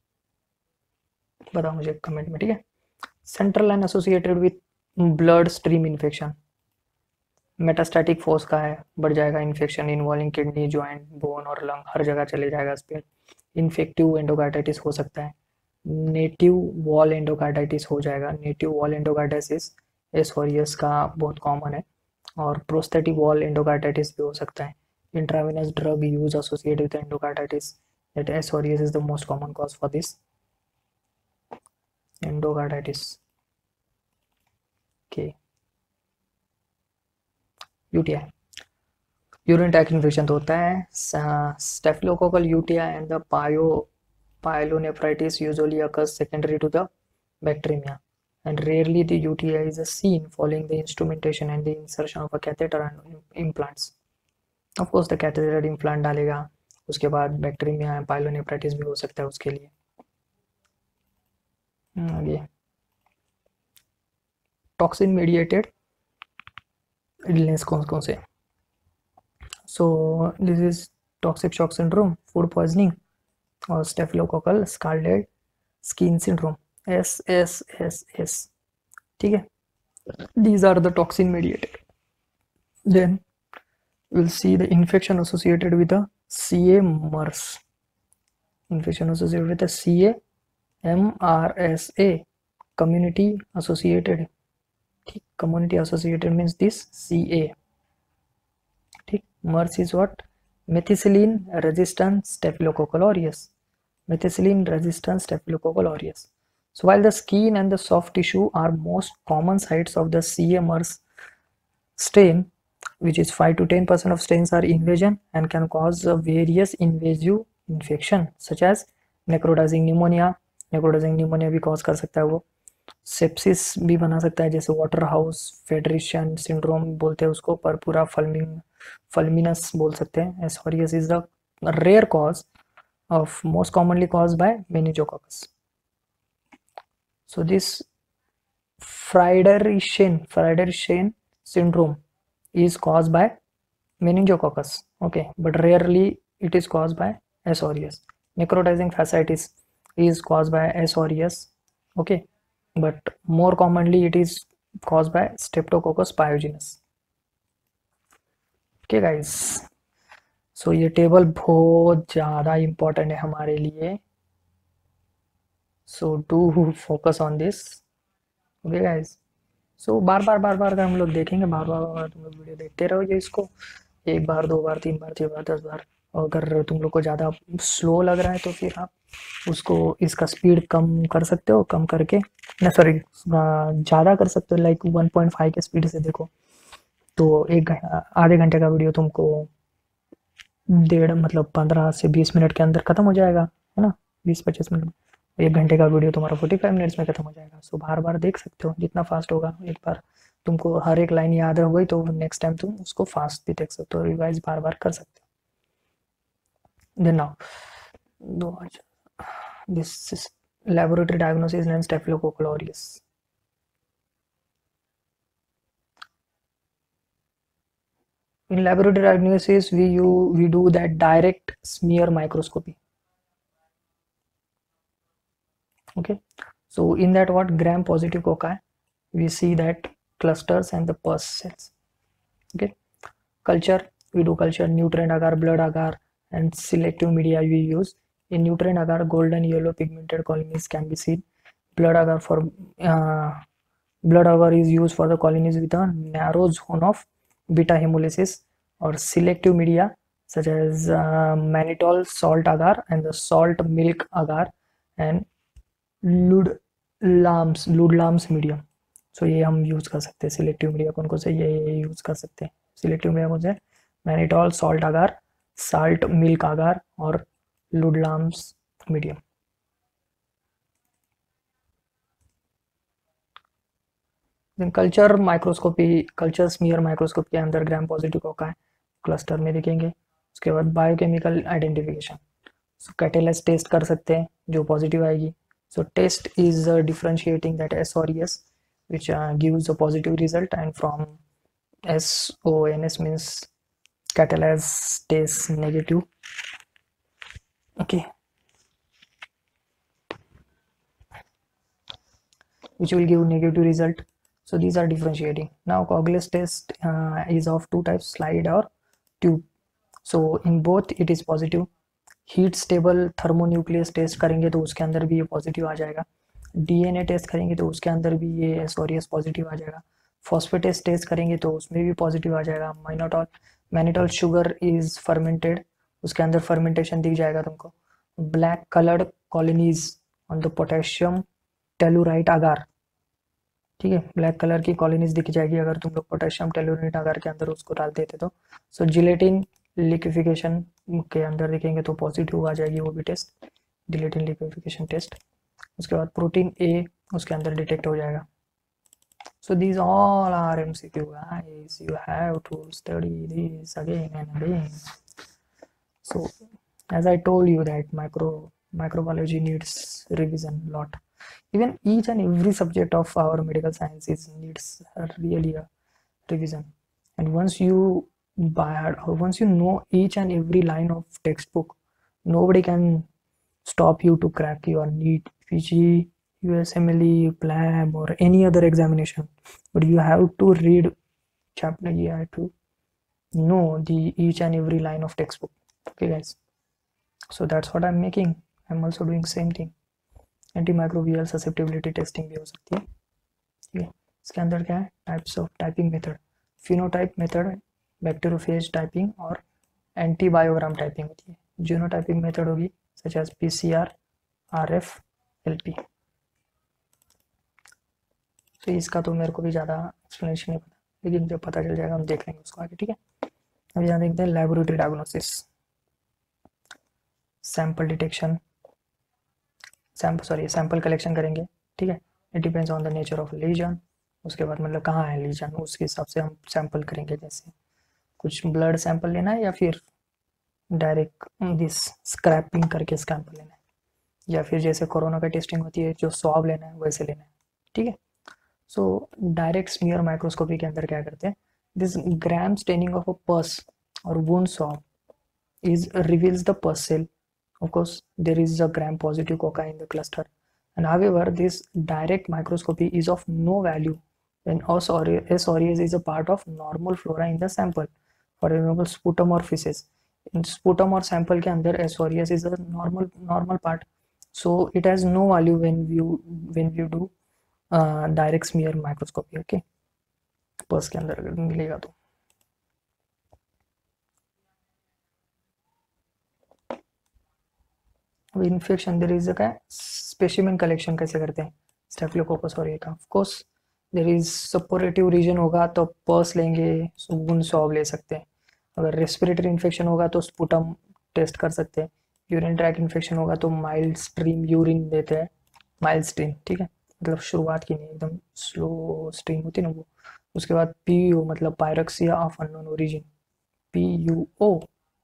बताओ मुझे कमेंट में, ठीक है। Central line associated with blood stream infection, metastatic force का है, बढ़ जाएगा infection involving kidney, joint, bone और लंग, हर जगह चले जाएगा इस पर। इन्फेक्टिव एंडोकार्डाइटिस हो सकता है, नेटिव वॉल एंडोकार्डाइटिस हो जाएगा। Native valve endocarditis S aureus का बहुत कॉमन है। और प्रोस्थेटिक वॉल एंडोकार्डाइटिस भी हो सकता है। Intravenous drug use associated with endocarditis, that S aureus is the most common cause for this endocarditis. Okay, UTI, urine tract infection तो होता है। Staphylococcal UTI and the pyo pyelonephritis usually occurs secondary to the bacteremia, and rarely the U T I is seen following the instrumentation and the insertion of a catheter and implants. Of course, the catheter implant डालेगा, उसके बाद bacteremia pyelonephritis भी हो सकता है उसके लिए। आगे toxin mediated illness कौन कौन से? So this is toxic shock syndrome, food poisoning, और staphylococcal scarlet skin syndrome, S S S S. ठीक है, these are the toxin mediated. Then we'll see the infection associated with the C A MERS, infection associated with the C A M R S A, community associated। ठीक, community associated means this C A। ठीक, MERS is what? Methicillin resistant Staphylococcal aureus, methicillin resistant Staphylococcal aureus. So while the skin and the soft tissue are most common sites of the C A MERS strain, which is five to ten percent of strains are invasion and can cause various invasive infection such as necrotizing pneumonia, necrotizing pneumonia भी cause कर सकता है वो, sepsis भी बना सकता है, जैसे वाटर हाउस फेडरेशन सिंड्रोम बोलते हैं उसको, पर पूरा फल्मिंग फल्मिनस बोल सकते हैं। S aureus is the rare cause of most commonly caused by meningococcus. So this Friedreichsen Friedreichsen syndrome is caused by meningococcus, okay, but rarely it is caused by S aureus. Necrotizing fasciitis is caused by S aureus, okay, but more commonly it is caused by Streptococcus pyogenes. Okay guys, so so, ये table बहुत ज़्यादा important है हमारे लिए, so do focus on this, okay guys. So बार बार बार बार अगर हम लोग देखेंगे, बार बार बार तुम लोग वीडियो देखते रहोगे इसको, एक बार दो बार तीन बार छः बार दस बार, और अगर तुम लोग को ज़्यादा स्लो लग रहा है तो फिर आप उसको इसका स्पीड कम कर सकते हो, कम करके ना सॉरी ज़्यादा कर सकते हो, लाइक वन पॉइंट फाइव के स्पीड से देखो तो एक आधे घंटे का वीडियो तुमको डेढ़ मतलब पंद्रह से बीस मिनट के अंदर ख़त्म हो जाएगा, है ना, बीस पच्चीस मिनट। एक घंटे का वीडियो तुम्हारा फोर्टी फाइव मिनट्स में ख़त्म हो जाएगा। सो बार बार देख सकते हो, जितना फास्ट होगा, एक बार तुमको हर एक लाइन याद हो गई तो नेक्स्ट टाइम तुम उसको फास्ट भी देख सकते हो, रिवाइज बार बार कर सकते हो। Then now this laboratory diagnosis name staphylococcal aureus. In laboratory diagnosis, we you we do that direct smear microscopy. Okay, so in that what gram positive cocci, we see that clusters and the pus cells. Okay, culture, we do culture nutrient agar, blood agar, and selective media we use. In nutrient agar, golden yellow pigmented colonies can be seen. Blood agar for uh, blood agar is used for the colonies with a narrow zone of beta hemolysis, or selective media such as uh, mannitol salt agar and the salt milk agar and Ludlam's Ludlam's medium. So ये हम use कर सकते हैं selective media कौन कौन से, ये ये यूज कर सकते हैं सिलेक्टिव मीडिया कौन से, mannitol salt agar, salt milk agar और Ludlam's medium. Then culture microscopy, culture smear microscope के अंदर ग्राम पॉजिटिव कोका क्लस्टर में दिखेंगे। उसके बाद biochemical identification, so catalase test कर सकते हैं जो पॉजिटिव आएगी। So test is differentiating that S aureus which uh, gives a positive result, and from S O N S means catalase stays negative. Okay, which will give negative result. So these are differentiating. Now Coagulase test uh, is of two types, slide or tube. So in both it is positive. Heat stable thermonuclease test करेंगे तो उसके अंदर भी ये positive आ जाएगा। DNA test करेंगे तो उसके अंदर भी ये एस ऑरियस पॉजिटिव आ जाएगा। फॉस्फेटेस टेस्ट करेंगे तो उसमें भी पॉजिटिव आ जाएगा। Mannitol mannitol sugar is fermented, उसके अंदर फर्मेंटेशन दिख जाएगा तुमको। Black coloured colonies on the potassium tellurite agar, ठीक है, ब्लैक कलर की कॉलोनीज दिख जाएगी अगर तुम लोग पोटेशियम टेलुराइट अगार के अंदर उसको डाल देते तो। सो जिलेटिन लिक्विफिकेशन के अंदर देखेंगे तो पॉजिटिव आ जाएगी वो भी टेस्ट, जिलेटिन लिक्विफिकेशन टेस्ट। उसके बाद प्रोटीन ए उसके अंदर डिटेक्ट हो जाएगा। So these all are M C Q, guys. You have to study this again and again. So as I told you that micro microbiology needs revision a lot. Even each and every subject of our medical sciences needs a really a revision. And once you buy or once you know each and every line of textbook, nobody can stop you to crack your NEET, P G, U S M L E, PLAB or any other examination. But you have to read chapter, you have to know the each and every line of textbook. Okay guys, so that's what I'm making. I'm also doing same thing. Antimicrobial susceptibility testing भी हो सकती है, ठीक है। इसके अंदर क्या है, types of typing method, phenotype method, bacteriophage typing और एंटीबायोग्राम टाइपिंग होती है। जीनोटाइपिंग मेथड होगी such as PCR, RF, LP. तो इसका तो मेरे को भी ज़्यादा एक्सप्लेनेशन नहीं पता, लेकिन जब पता चल जाएगा हम देख लेंगे उसको आगे, ठीक है। अब यहाँ देखते हैं laboratory diagnosis, sample detection, sample sorry sample collection करेंगे, ठीक है। It depends on the nature of lesion. उसके बाद मतलब कहाँ है लीजन, उसके हिसाब से हम सैंपल करेंगे। जैसे कुछ ब्लड सैंपल लेना है या फिर डायरेक्ट दिस स्क्रैपिंग करके सैंपल लेना है, या फिर जैसे कोरोना का टेस्टिंग होती है जो स्वाब लेना है वैसे लेना है, ठीक है। सो डायरेक्ट स्मीयर माइक्रोस्कोपी के अंदर क्या करते हैं, this gram staining of a pus और wound swab is reveals the pus cell. Of course there is a gram positive coca in the cluster, and however this direct microscopy is of no value when S. aureus is a part of normal flora in the sample. For example sputum or feces, in sputum or sample के अंदर S. aureus is a normal normal part, so it has no value when you when you do uh, direct smear microscopy, okay। pus के अंदर अगर मिलेगा तो infection there is क्या, specimen collection कैसे करते हैं, स्टेफिलोकोकस और ये का। Of course there is suppurative region होगा तो पर्स लेंगे, वुंड स्वैब ले सकते हैं। अगर रेस्पिरेटरी इन्फेक्शन होगा तो स्पुटम टेस्ट कर सकते हैं। यूरिन ट्रैक इन्फेक्शन होगा तो माइल्ड स्ट्रीम यूरिन देते हैं, माइल्ड स्ट्रीम, ठीक है, मतलब शुरुआत की नहीं, एकदम स्लो स्ट्रीम होती है ना वो। उसके बाद पी यू मतलब pyrexia of unknown origin, P U O,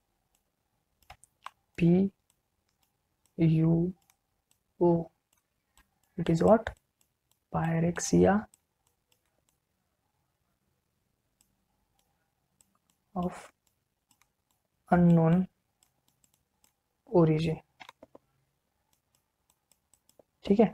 P U O, it is what, pyrexia of unknown origin, ठीक है।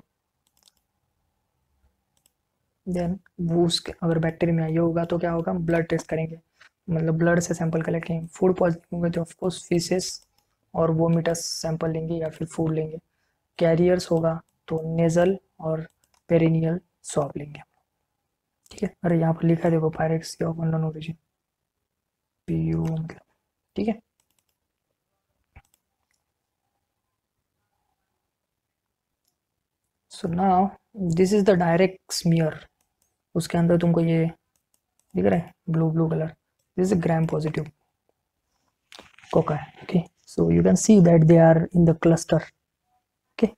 देन वो उसके अगर बैक्टीरिया में आया होगा तो क्या होगा, ब्लड टेस्ट करेंगे, मतलब ब्लड से सैंपल कलेक्ट करेंगे। फूड पॉइजनिंग होगा तो ऑफकोर्स फीसेस और वोमिटस सैंपल लेंगे या फिर फूड लेंगे। कैरियर्स होगा तो नेजल और पेरिनियल स्वैब लेंगे, ठीक है। अरे यहाँ पर लिखा है देखो, pyrexia of unknown origin, P U मतलब, ठीक है। So now this is the direct smear, उसके अंदर तुमको ये दिख रहा है blue blue colour, this is gram positive cocci है, okay. So you can see that they are in the cluster, okay।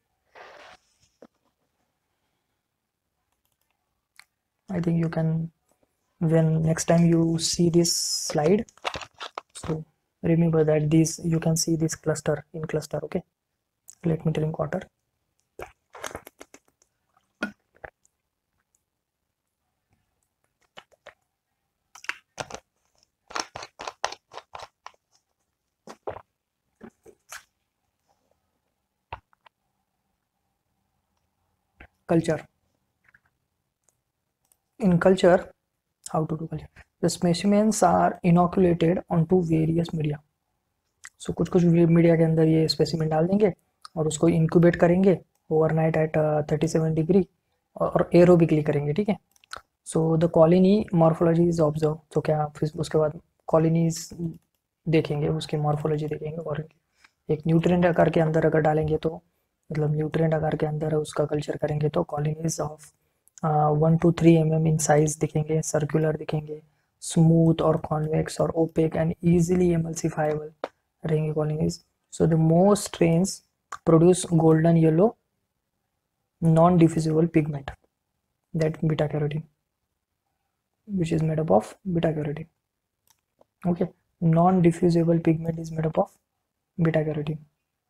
I think you can, when next time you see this slide, so remember that these you can see this cluster in cluster, okay। Let me drink water। Culture, in culture how to do culture, the specimens are inoculated onto various media। so कुछ कुछ media के अंदर ये specimen डाल देंगे और उसको incubate करेंगे overnight at thirty seven degree और एरोबिकली करेंगे, ठीक है। So the colony morphology is observe, तो क्या फिर उसके बाद कॉलोनीज देखेंगे, उसकी मॉर्फोलॉजी देखेंगे, और एक न्यूट्रिएंट आकार के अंदर अगर डालेंगे तो मतलब न्यूट्रिएंट आकार के अंदर उसका कल्चर करेंगे तो colonies of one two three M M in size दिखेंगे, सर्कुलर दिखेंगे, स्मूथ और कॉन्वेक्स और ओपेक एंड इजीली एमल्सिफाइबल रहेंगे colonies. So the most strains produce golden yellow non diffusible pigment, that beta carotene, which is made up of beta carotene. Okay, non diffusible pigment is made up of beta carotene.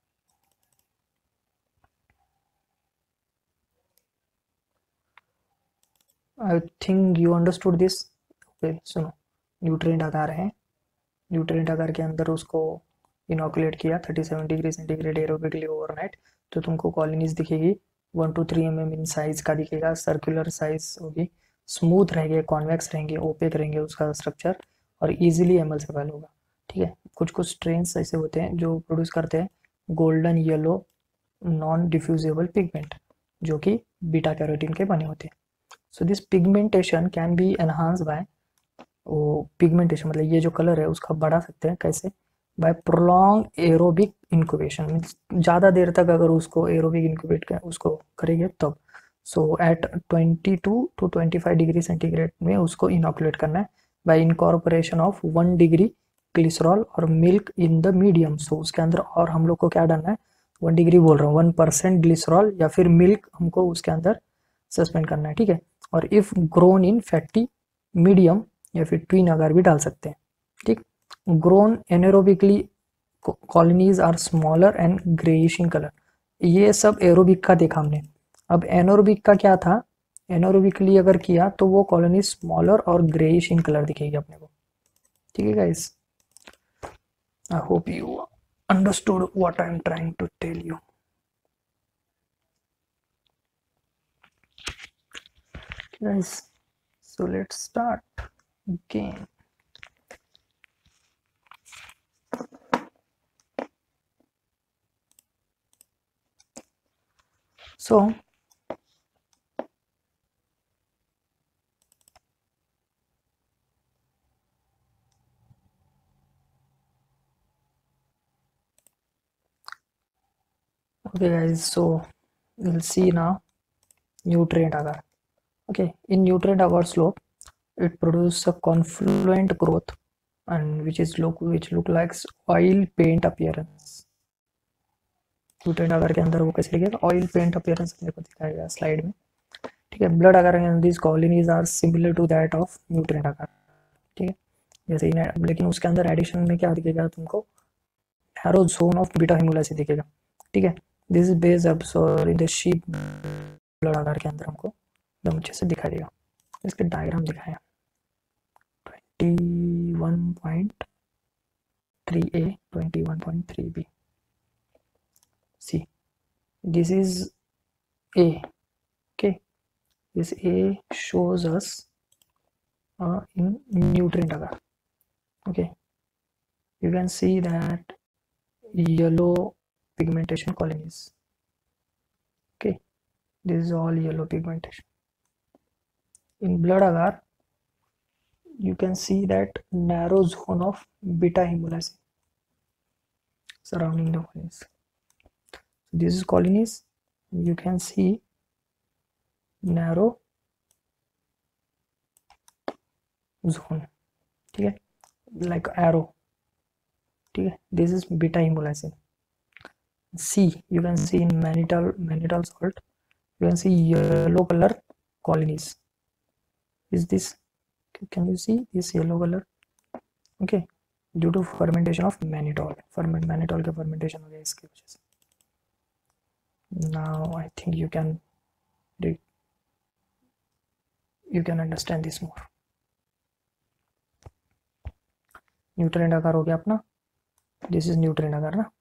I think you understood this. Okay, सुनो, nutrient agar है, nutrient agar के अंदर उसको inoculate किया thirty seven degree centigrade aerobically overnight, तो तुमको colonies दिखेगी one two three M M in size का दिखेगा, सर्कुलर साइज होगी, स्मूथ रहेंगे, कॉन्वेक्स रहेंगे, ओपेक रहेंगे उसका स्ट्रक्चर, और इजीली एमल्सिफाइल होगा. ठीक है, कुछ कुछ स्ट्रेन्स ऐसे होते हैं जो प्रोड्यूस करते हैं golden yellow non diffusible pigment, जो कि बीटा कैरोटीन के बने होते हैं. So this pigmentation can be enhance by, वो पिगमेंटेशन मतलब ये जो कलर है उसका बढ़ा सकते हैं कैसे, by prolong aerobic incubation, means ज़्यादा देर तक अगर उसको एरोबिक इंक्यूबेट कर उसको करेंगे तब. So at twenty two two twenty five degree centigrade में उसको इनोकुलेट करना है by incorporation of one degree glycerol और milk in the medium. So उसके अंदर और हम लोग को क्या डालना है, वन डिग्री बोल रहा हूँ, वन परसेंट ग्लिसरॉल या फिर मिल्क हमको उसके अंदर सस्पेंड करना है. ठीक है, और if grown in fatty medium या फिर ट्विन अगर भी डाल सकते हैं. ठीक, grown anaerobically colonies are smaller and greyish in colour. ये सब एरोबिक का देखा हमने. अब एनोरोबिक का क्या था, एनोरोबिकली अगर किया तो वो कॉलोनी स्मॉलर और ग्रेइश इन कलर दिखेगी अपने को. ठीक है guys, I hope you understood what I am trying to tell you. Guys, so let's start again. So okay guys, so we'll see now nutrient agar. Okay, in nutrient agar slope it produces a confluent growth and which is look which look like oil paint appearance. nutrient agar के अंदर वो कैसे दिखेगा, oil paint appearance अपने को दिखाएगा slide में. ठीक है, blood agar and these colonies are similar to that of nutrient agar. ठीक है, जैसे ही, लेकिन उसके अंदर एडिशन में क्या दिखेगा तुमको, narrow zone of beta haemolysis दिखेगा. ठीक है, this is base absorb in the sheep blood agar के अंदर हमको एकदम अच्छे से दिखाई देगा. इसके डायग्राम दिखाया twenty one point three A twenty one point three B. See this is A. okay, this A shows us uh, in nutrient agar. Okay, you can see that yellow pigmentation colonies. Okay, this is all yellow pigmentation. In blood agar you can see that narrow zone of beta hemolysis surrounding the colonies. So this is colonies, you can see narrow zone. ठीक है, like arrow. ठीक है, this is beta hemolysin. C you can see in mannitol mannitol salt you can see yellow color colonies. Is this, can you see this yellow color? Okay, due to fermentation of mannitol. ferment mannitol का fermentation हो गया इसकी वजह से. Now I think you can you can understand this more. Nutrient agar हो गया अपना, this is nutrient आकार ना.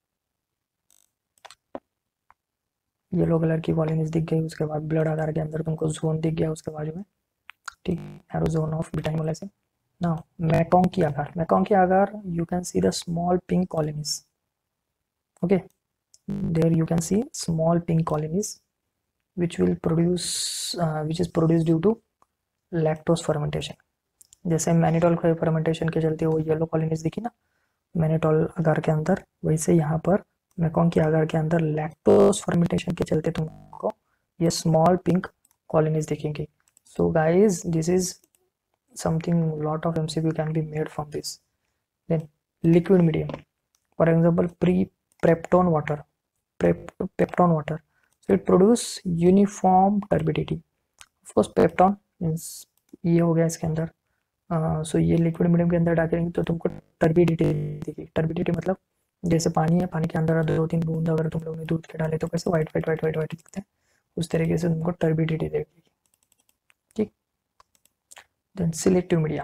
येलो कलर की कॉलोनीज दिख गई, उसके बाद ब्लड आकार के अंदर तुमको जोन दिख गया उसके बाजू में. ठीक, narrow zone of beta haemolysis. Now MacConkey agar, MacConkey agar you can see the small pink colonies. Okay, there you can see small pink colonies which will produce uh, which is produced due to lactose fermentation. जैसे mannitol fermentation के चलते वो yellow colonies दिखी ना mannitol अगार के अंदर, वैसे यहाँ पर मेकॉन्ग की अगार के अंदर लैक्टोज फर्मेंटेशन के चलते तुमको ये स्मॉल पिंक कॉलोनीज दिखेंगी। So guys this is something lot of MCQ can be made from this. Then liquid medium, for example pre peptone water, peptone water, so it produce uniform turbidity. Of course peptone means ये हो गया इसके अंदर। So uh, ये liquid medium के अंदर डालेंगे तो तुमको टर्बिडिटी दिखेगी। टर्बिडिटी मतलब जैसे पानी है, पानी के अंदर दो तीन बूंद अगर तुम लोग ने दूध के डाले तो कैसे white white white white white दिखते हैं, उस तरीके से तुमको टर्बिडिटी देगी। ठीक। Then selective media,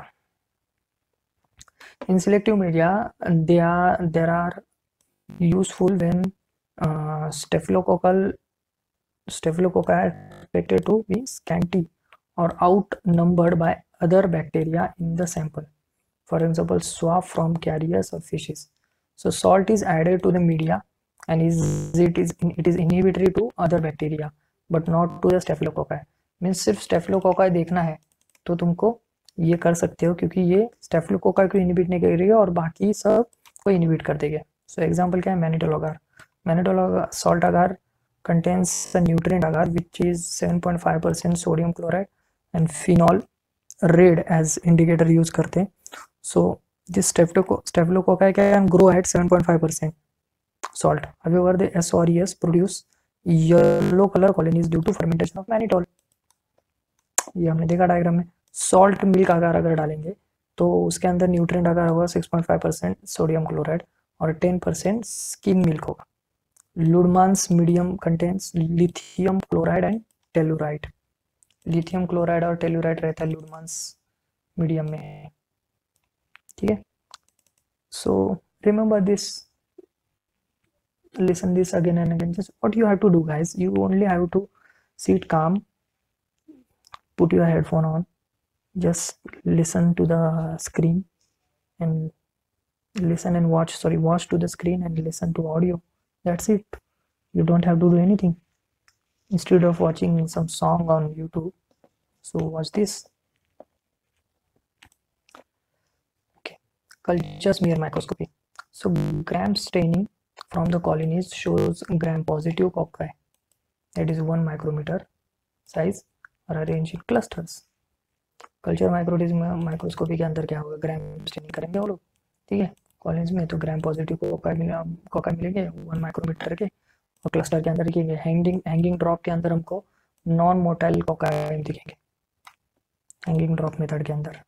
in selective media they are there are useful when uh, staphylococcal staphylococci are expected to be scanty or outnumbered by other bacteria in the sample, for example swab from carriers of fishes. So salt is added to the media and is it is it is inhibitory to other bacteria but not to the staphylococci. means सिर्फ staphylococci देखना है तो तुमको ये कर सकते हो, क्योंकि ये स्टेफिलोकोकाई को इनहिबिट नहीं करेगा और बाकी सब को इनहिबिट कर देगा। सो एग्जांपल क्या है, mannitol agar. Mannitol salt agar contains a nutrient agar which is seven point five percent sodium chloride and phenol red as indicator use करते हैं। So this staphylococci can grow at seven point five percent salt. However, the S or E S produce yellow color colonies due to fermentation of mannitol. ये हमने देखा diagram में। Salt milk अगर अगर डालेंगे तो उसके अंदर न्यूट्रिएंट अगर होगा six point five percent sodium chloride और टेन परसेंट स्किम मिल्क होगा। Ludlam's medium contains lithium chloride and telluride. Lithium chloride और टेलुराइड रहता है लुडमांस मीडियम में। ठीक है, so remember this, listen this again and again. Just what you have to do guys, you only have to sit calm, put your headphone on, just listen to the screen and listen and watch sorry watch to the screen and listen to audio. That's it. You don't have to do anything instead of watching some song on YouTube. So watch this. Okay, culture smear microscopy. So gram staining from the colonies shows gram positive cocci, that is one micrometer size, are arranged in clusters. Culture microscopy के अंदर क्या होगा, gram staining करेंगे वो लोग। ठीक है, colonies में तो ग्राम पॉजिटिव कोकाई मिलेंगे वन माइक्रोमीटर के, और क्लस्टर के अंदर दिखेंगे। हैंगिंग हैंगिंग ड्रॉप के अंदर हमको नॉन मोटाइल कोकाई दिखेंगे, हैंगिंग ड्रॉप मेथड के अंदर।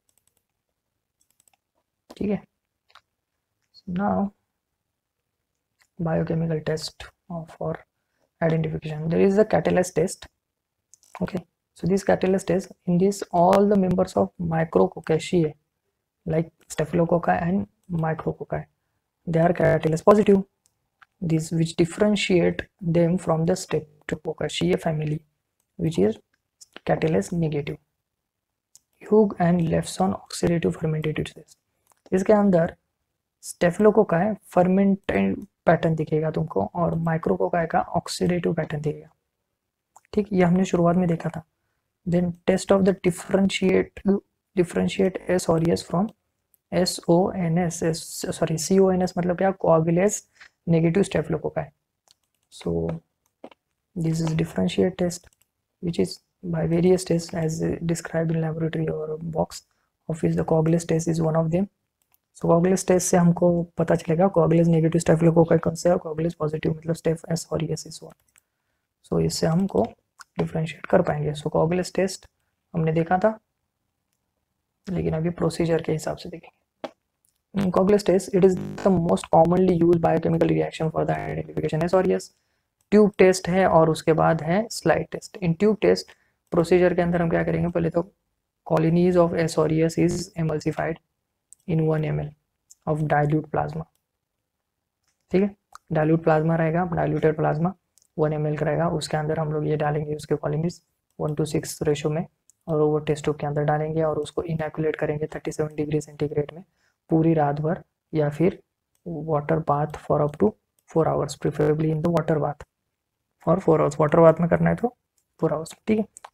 ठीक है, now biochemical test for identification. There is a catalase test. Okay, so this catalase test, in this all the members of micrococcaceae like staphylococci and micrococci, they are catalase positive. This which differentiate them from the streptococcaceae family which is catalase negative. Hugh and Lefson oxidative fermentative test. इसके अंदर स्टेफिलोकोकाई fermented pattern दिखेगा तुमको और माइक्रोकोकाई का oxidative pattern दिखेगा। ठीक, ये हमने शुरुआत में देखा था। Then test of the differentiate differentiate S और S from S O N S sorry C O N S मतलब क्या, coagulase negative staphylococci. So this is differentiate test which is by various test as described in laboratory और box of is the coagulase test is one of them. So coagulase test से हमको पता चलेगा कोआगुलेज negative स्टेफिलोकोकाई कौन से है, coagulase positive मतलब staph S और एस इज वन। सो इससे हमको डिफरेंशिएट कर पाएंगे। सो कोआगुलेज टेस्ट हमने देखा था, लेकिन अभी प्रोसीजर के हिसाब से देखेंगे। Coagulase test it is the most commonly used biochemical reaction for the identification S और एस। ट्यूब टेस्ट है और उसके बाद है slide test. In tube test procedure के अंदर हम क्या करेंगे, पहले तो कॉलोनीज ऑफ एस और S is emulsified in one milliliter of dilute plasma। ठीक है, डाइल्यूट प्लाज्मा रहेगा, diluted plasma one M L का रहेगा, उसके अंदर हम लोग ये डालेंगे उसके colonies one two six ratio में, और वो टेस्ट ट्यूब के अंदर डालेंगे और उसको इनएकुलेट करेंगे थर्टी सेवन डिग्री सेंटीग्रेड में पूरी रात भर, या फिर water bath for up to four hours, preferably in the water bath for four hours. Water bath में करना है तो फोर आवर्स। ठीक है,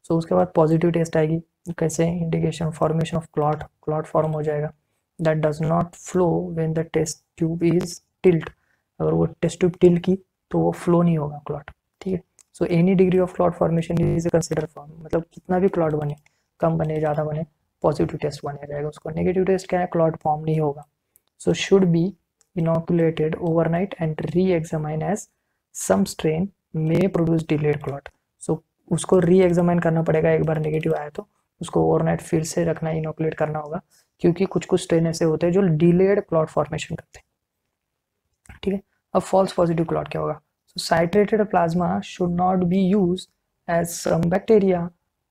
सो उसके बाद पॉजिटिव टेस्ट आएगी, कैसे, indication formation of clot, clot form हो जाएगा, that does not flow when the test tube is tilt, अगर वो टेस्ट ट्यूब टिल्ट की तो वो फ्लो नहीं होगा क्लॉट, ठीक है। So any degree of clot formation is consider form, मतलब कितना भी क्लॉट बने, कम बने ज़्यादा बने, पॉजिटिव टेस्ट बने रहेगा उसको। नेगेटिव टेस्ट क्या है, क्लॉट फॉर्म नहीं होगा। So should be inoculated overnight and re-examine as some strain may produce delayed clot. So उसको री-एग्जामाइन करना पड़ेगा, एक बार नेगेटिव आया तो उसको ओवरनाइट फिर से रखना, इनोकुलेट करना होगा, क्योंकि कुछ कुछ स्ट्रेन ऐसे होते हैं जो डिलेड क्लॉट फॉर्मेशन करते हैं, ठीक है। अब फॉल्स पॉजिटिव क्लॉट क्या होगा, so citrated plasma should not be use as some bacteria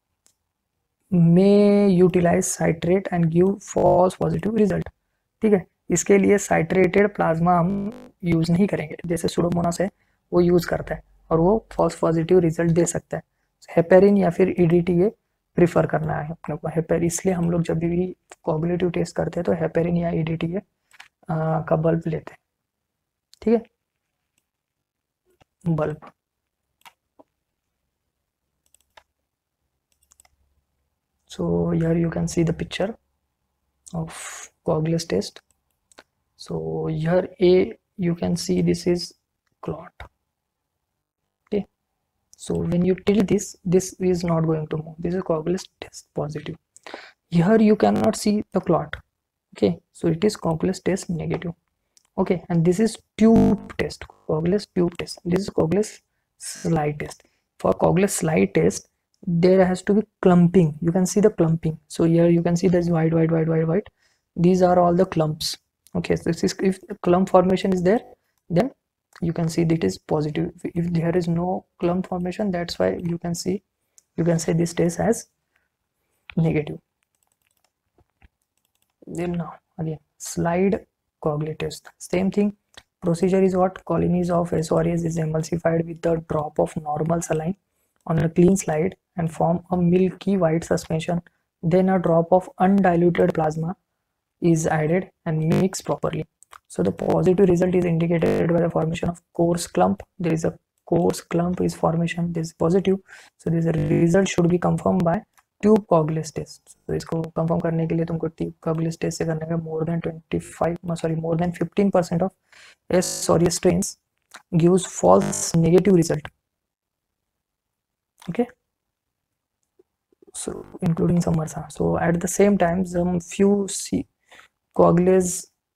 may utilize citrate and give false positive result, ठीक है। इसके लिए साइट्रेटेड प्लाज्मा हम यूज नहीं करेंगे, जैसे सुडोमोनास है वो यूज करता है और वो फॉल्स पॉजिटिव रिजल्ट दे सकता है। हेपेरिन या फिर ईडीटी ये प्रीफर करना है अपने को, हेपेर, इसलिए हम लोग जब भी कोगुलेटिव टेस्ट करते हैं तो हेपेरिन या ईडीटी का बल्ब लेते हैं, ठीक है, bulb. So here you can see the picture of Coagulous test. So here A, you can see this is clot, okay. So when you tilt this, this is not going to move, this is Coagulous test positive. Here you cannot see the clot, okay, so it is Coagulous test negative, okay. And this is tube test, Coagulous tube test, this is Coagulous slide test. For Coagulous slide test there has to be clumping, you can see the clumping. So here you can see this white white white white white, these are all the clumps, okay. So this is, if clump formation is there, then you can see that is positive. If there is no clump formation, that's why you can see, you can say this test as negative. Then now again slide coagulate test, same thing. Procedure is what, colonies of S O R S is emulsified with the drop of normal saline on a clean slide and form a milky white suspension. Then a drop of undiluted plasma is added and mixed properly. So the positive result is indicated by the formation of coarse clump. There is a coarse clump is formation, this is positive. So this result should be confirmed by tube coagulase test. तो इसको confirm करने के लिए तुमको tube coagulase test से करने का more than twenty five sorry more than fifteen percent of S sorry strains gives false negative result, okay. So including some MRSA. So at the same time some few C coagulase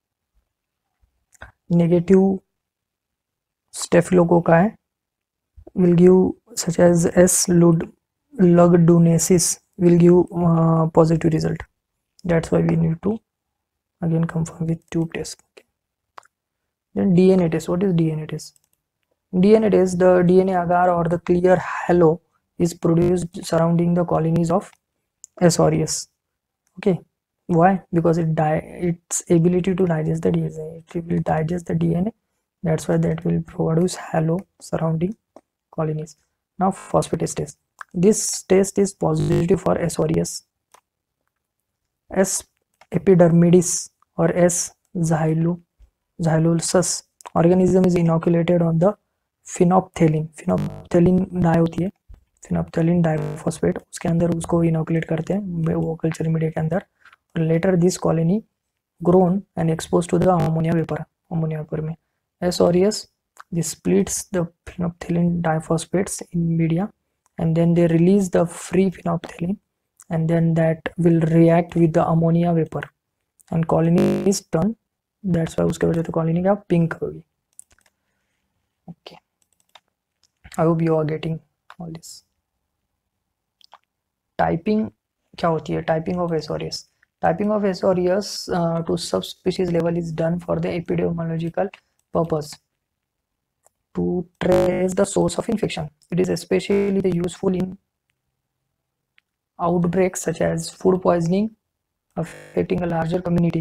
negative staphylococci will give such as S lugdunensis will give uh, positive result. That's why we need to again confirm with tube test, okay. Then D N A test. What is D N A test? D N A test, the D N A agar or the clear halo is produced surrounding the colonies of S O R S, okay. Why? Because it di its ability to digest the D N A, it will digest the D N A, that's why that will produce halo surrounding colonies. Now phosphatase test, this test is positive for S O R S, S epidermidis or S xylo xylosus organism is inoculated on the phenolphthalein, phenolphthalein dye होती है, phenolphthalein diphosphate, उसके अंदर उसको inoculate करते हैं वो culture media के अंदर। Later this colony grown and expose to the ammonia vapour, ammonia vapour में S O R S this splits the phenolphthalein diphosphates in media and then they release the free phenolphthalein and then that will react with the ammonia vapor and colony is turned, that's why उसके वजह से colony क्या pink होगी, okay. I hope you are getting all this. Typing क्या होती है, typing of S O R S, typing of S O R S uh, to subspecies level is done for the epidemiological purpose to trace the source of infection. It is especially useful in outbreaks such as food poisoning affecting a larger community.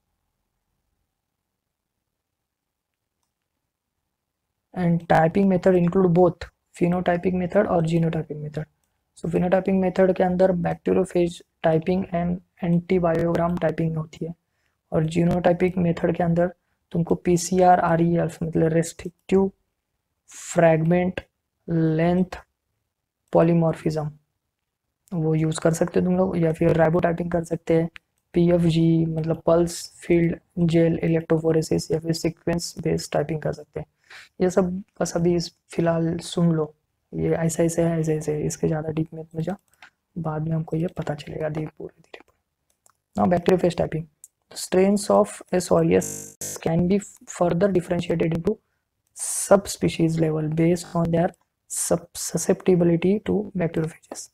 And typing method include both phenotyping method और genotyping method. So phenotyping method के अंदर bacteriophage typing and antibiogram typing होती है और genotyping method के अंदर तुमको P C R R E F मतलब restrictive fragment length polymorphism वो यूज़ कर सकते हो तुम लोग, या फिर राइबो टाइपिंग कर सकते हैं, पी एफ जी मतलब पल्स फील्ड जेल इलेक्ट्रोफोरेसिस, या फिर सीक्वेंस बेस्ड टाइपिंग कर सकते हैं। ये सब बस अभी इस फिलहाल सुन लो, ये ऐसे ऐसे है, ऐसे ऐसे है, इसके ज़्यादा डीप में मत जाओ, बाद में हमको ये पता चलेगा धीरे पूरे धीरे। Now bacteriophage typing, strains of S O R S can be further differentiated into subspecies level based on their susceptibility to bacteriophages.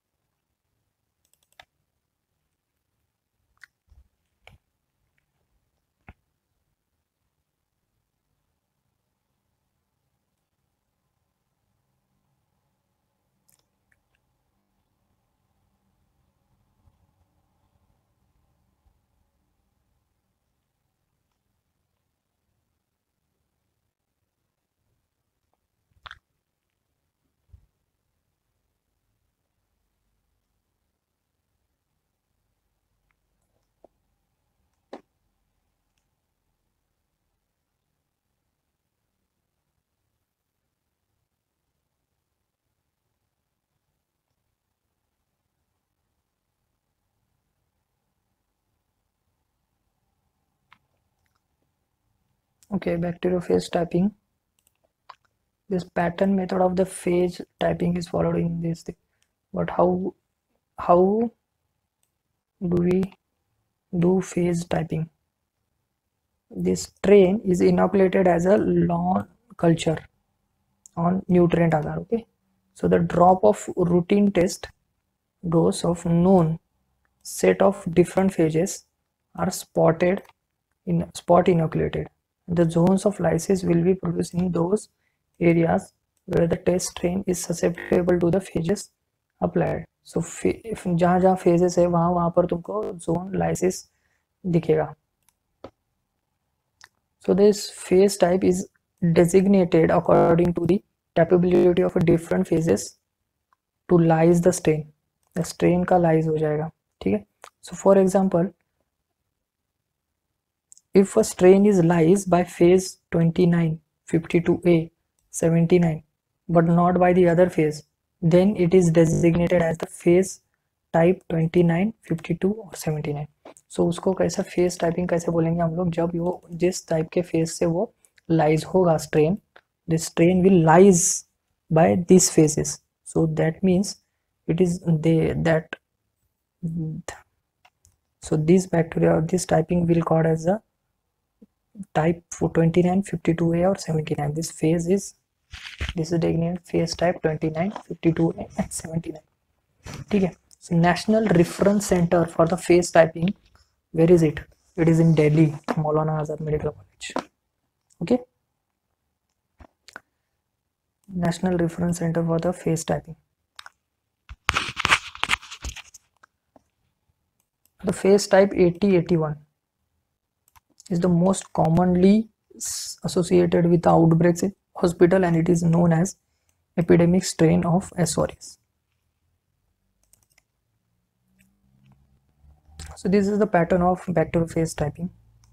Okay, bacteriophage typing. This pattern method of the phage typing is followed in this thing. But how how do we do phage typing? This strain is inoculated as a lawn culture on nutrient agar. Okay, so the drop of routine test dose of known set of different phages are spotted in spot inoculated. The zones of lysis will be produced in those areas where the test strain is susceptible to the phages applied. So जहाँ जहाँ phases है वहाँ वहाँ पर तुमको zone lysis दिखेगा. So this phase type is designated according to the capability of different phases to lyse the strain. The strain का lyse हो जाएगा, ठीक है. So for example, if a strain is lysed by phase twenty-nine, fifty-two A, seventy-nine, but not by the other phase, then it is designated as the phase type twenty-nine, fifty-two और seventy-nine. So उसको कैसा phase typing कैसे बोलेंगे हम लोग, जब वो जिस type के phase से वो lyse होगा strain, the strain will lyse by these phases. So that means it is they that so this bacteria or this typing will called as a type for twenty-nine, fifty-two A or seventy-nine. This phase is this is designated phase type twenty-nine, fifty-two A and seventy-nine. ठीक है. So National Reference Center for the phase typing, where is it? It is in Delhi, Maulana Azad Medical College. Okay. National Reference Center for the phase typing. The phase type eighty eighty-one is the most commonly associated with outbreaks in hospital, and it is known as epidemic strain of S O R S. So this is the pattern of bacteriophage typing.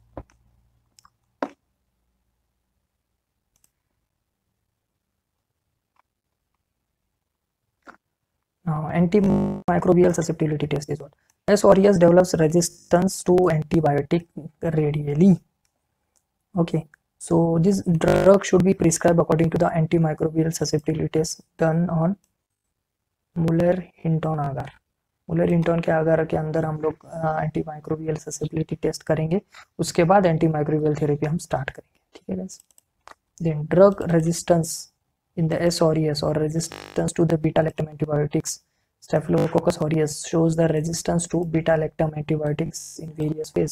Now antimicrobial susceptibility test is what? S O R S develops resistance to antibiotic radially. Okay, so this drug should be prescribed according to the antimicrobial susceptibility test done on Muller-Hinton agar. Muller-Hinton के agar के अंदर हम लोग antimicrobial susceptibility test करेंगे, उसके बाद antimicrobial therapy हम start करेंगे, ठीक है guys. Then drug resistance in the S O R S or resistance to the beta-lactam antibiotics. Staphylococcus aureus shows the resistance to beta-lactam antibiotics in various ways.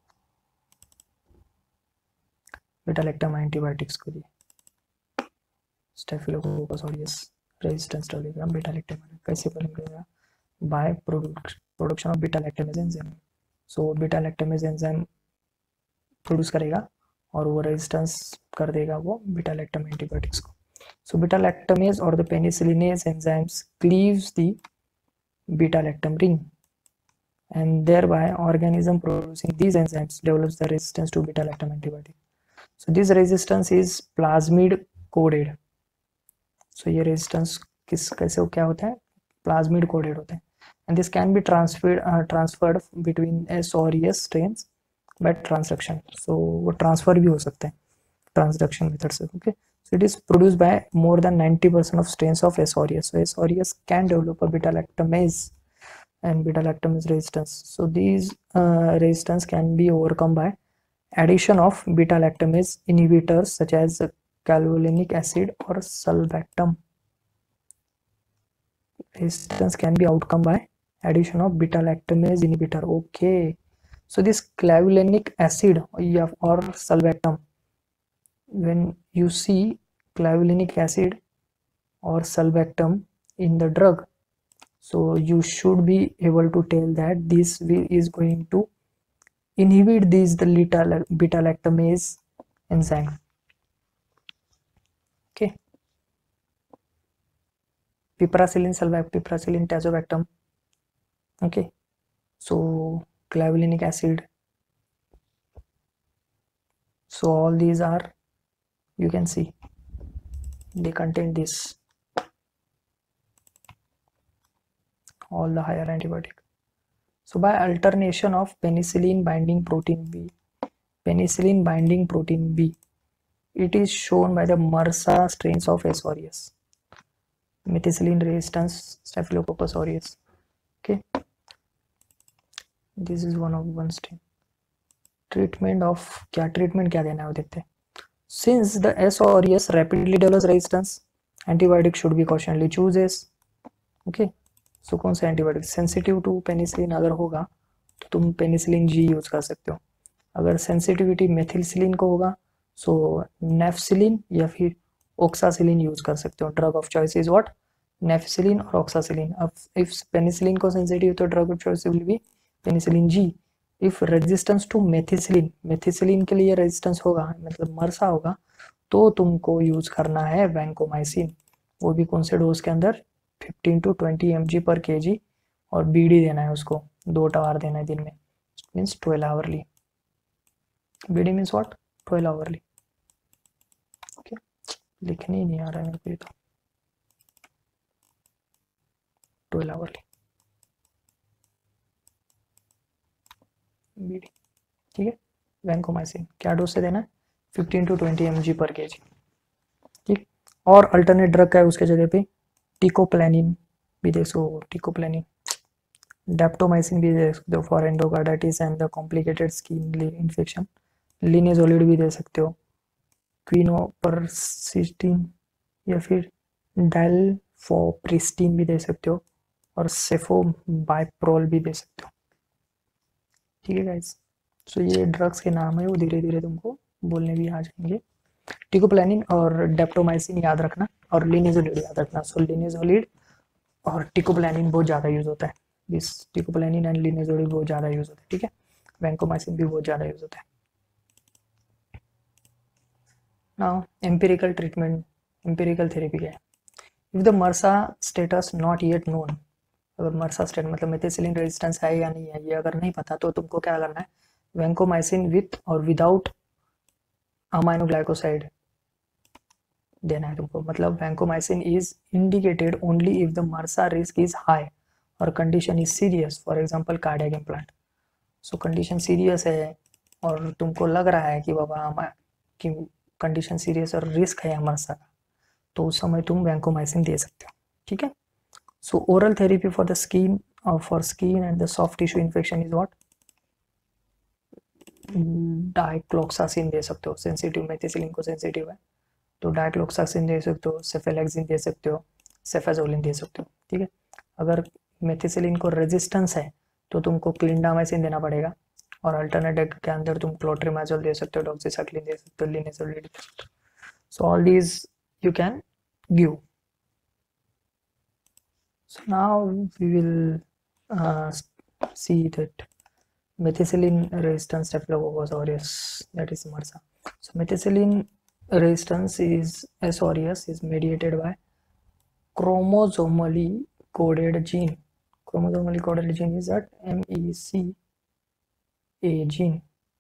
Beta-lactam antibiotics को लिए Staphylococcus aureus resistance टलेगा beta-lactam कैसे बोलेंगे? By product production of beta-lactamase enzyme. So beta-lactamase enzyme produce करेगा और वो resistance कर देगा वो बीटा लैक्टम एंटीबायोटिक्स को. So beta lactamase or the penicillinase enzymes cleaves the beta lactam ring, and thereby organism producing these enzymes develops the resistance to beta lactam antibiotic. So this resistance is plasmid coded. So ये resistance किस कैसे क्या होता है? Plasmid coded होता है. and this can be transferred uh, transferred between S or S strains by transduction. So वो transfer भी हो सकते हैं transduction method से. Okay, so it is produced by more than ninety percent of strains of S or S. So S or S can develop a beta lactamase and beta lactamase resistance. So these uh, resistance can be overcome by addition of beta lactamase inhibitors such as clavulanic acid or sulbactam. Resistance can be outcome by addition of beta lactamase inhibitor. Okay, so this clavulanic acid or sulbactam, when you see clavulanic acid or sulbactam in the drug, so you should be able to tell that this is going to inhibit these the beta lactamase enzyme. Okay, piperacillin, sulbactam, piperacillin, tazobactam. Okay, so clavulanic acid. So all these are, you can see, they contain this, all the higher antibiotic. So by alternation of penicillin binding protein B, penicillin binding protein B, it is shown by the MRSA strains of S aureus, methicillin resistance Staphylococcus aureus. Okay, this is one of one strain. Treatment of क्या treatment क्या देना है वो देखते हैं. Since the S aureus rapidly develops resistance, antibiotic should be cautionally chooses. Okay, so कौन सा antibiotic sensitive to penicillin अगर होगा तो तुम पेनिसिलिन जी यूज कर सकते हो. अगर सेंसिटिविटी मेथिलसिलिन को होगा सो नेफसिलिन या फिर ऑक्सासिलिन यूज कर सकते हो. Drug of choice is what, nafcillin और ऑक्सासिलिन. अब इफ पेनिसिलिन को सेंसिटिव तो drug of choice will be penicillin G. If resistance to methicillin, methicillin के लिए रेजिस्टेंस होगा मतलब मरसा होगा तो तुमको यूज करना है वैंकोमाइसिन. वो भी कौन से डोज के अंदर, fifteen to twenty M G per K जी, और बीडी देना है उसको, दो टावर देना है दिन में, means twelve hourly. BD means what, twelve hourly. Okay, लिखने ही नहीं आ रहा है मेरे को ये तो, ट्वेल्व आवरली बीडी. ठीक है, वैंकोमाइसिन क्या डोज से देना है, fifteen to twenty M G per K जी. ठीक, और अल्टरनेट ड्रग का है उसके जगह पे टिकोप्लानिन भी देख सो, टिकोप्लानिन, डेप्टोमाइसिन भी दे सकते हो for endocarditis and the complicated skin infection. Linezolid भी दे सकते हो, क्विनोपर्सिस्टिन या फिर डाइल्फोप्रिस्टिन भी दे सकते हो, और सेफोबाइप्रोल भी दे सकते हो. ठीक है गाइस, सो ये ड्रग्स के नाम है, वो धीरे धीरे तुमको बोलने भी आ जाएंगे. टिकोप्लानिन और डेप्टोमाइसिन याद रखना, और लिनेजोलिड याद रखना. सो लिनेजोलिड और टिकोप्लानिन बहुत ज़्यादा यूज होता है. दिस टिकोप्लानिन एंड लिनेजोलिड बहुत ज़्यादा यूज होता है. ठीक है, वैंकोमाइसिन भी बहुत ज़्यादा यूज होता है. Now empirical treatment, empirical therapy क्या है. If the MRSA status not yet known, अगर मरसा स्टेट मतलब मेथिसिलिन रेजिस्टेंस है या नहीं है ये अगर नहीं पता तो तुमको क्या करना है, वैंकोमाइसिन विथ और विदाउट अमाइनोग्लाइकोसाइड देना है तुमको. मतलब vancomycin is indicated only if the MRSA risk is high और condition is serious, for example cardiac implant. So condition serious है और तुमको लग रहा है कि बाबा कि कंडीशन सीरियस और रिस्क है मरसा का, तो उस समय तुम वैंकोमाइसिन दे सकते हो. ठीक है, so oral therapy for the skin और for skin and the soft tissue infection is what, dicloxacillin दे सकते हो. सेंसिटिव मेथिसिलिन को सेंसिटिव है तो डाइक्लोक्सासिन दे सकते हो, सेफेलेक्सिन दे सकते हो, सेफेजोलिन दे सकते हो. ठीक है, अगर मेथिसिलिन को रेजिस्टेंस है तो तुमको क्लिंडामाइसिन देना पड़ेगा, और अल्टरनेटिव के अंदर तुम क्लोट्रिमाजोल दे सकते हो, डॉक्सीसाइक्लिन दे सकते हो, लिनेसोलिड दे सकते हो. So all these you can give. So now we will uh, see that methicillin resistant Staphylococcus aureus, that is MRSA. So methicillin resistance is S aureus is mediated by chromosomally coded gene. Chromosomally coded gene is that M E C A gene.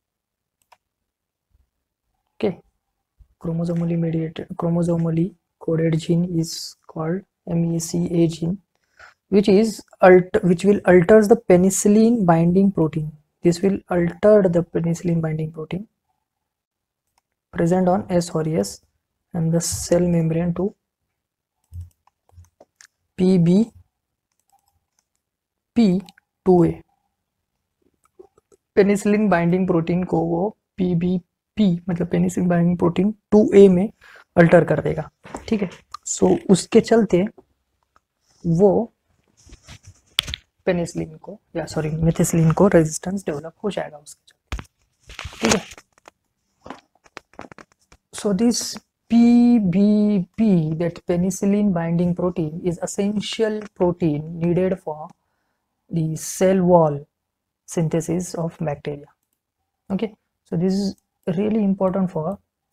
Okay, chromosomally mediated, chromosomally coded gene is called M E C A gene. which is alt which will alters the penicillin binding protein. This will alter the penicillin binding protein present on S or S and the cell membrane to P B P two A. Penicillin binding protein को वो P B P मतलब penicillin binding protein two A में alter कर देगा. ठीक है. सो so, उसके चलते वो पेनिसिलिन को या सॉरी मेथिसिलिन को रेजिस्टेंस डेवलप हो जाएगा उसके चलते. ठीक है. So this P B P, that penicillin binding protein, is essential protein needed for the cell wall synthesis of bacteria. Okay, so this is really important for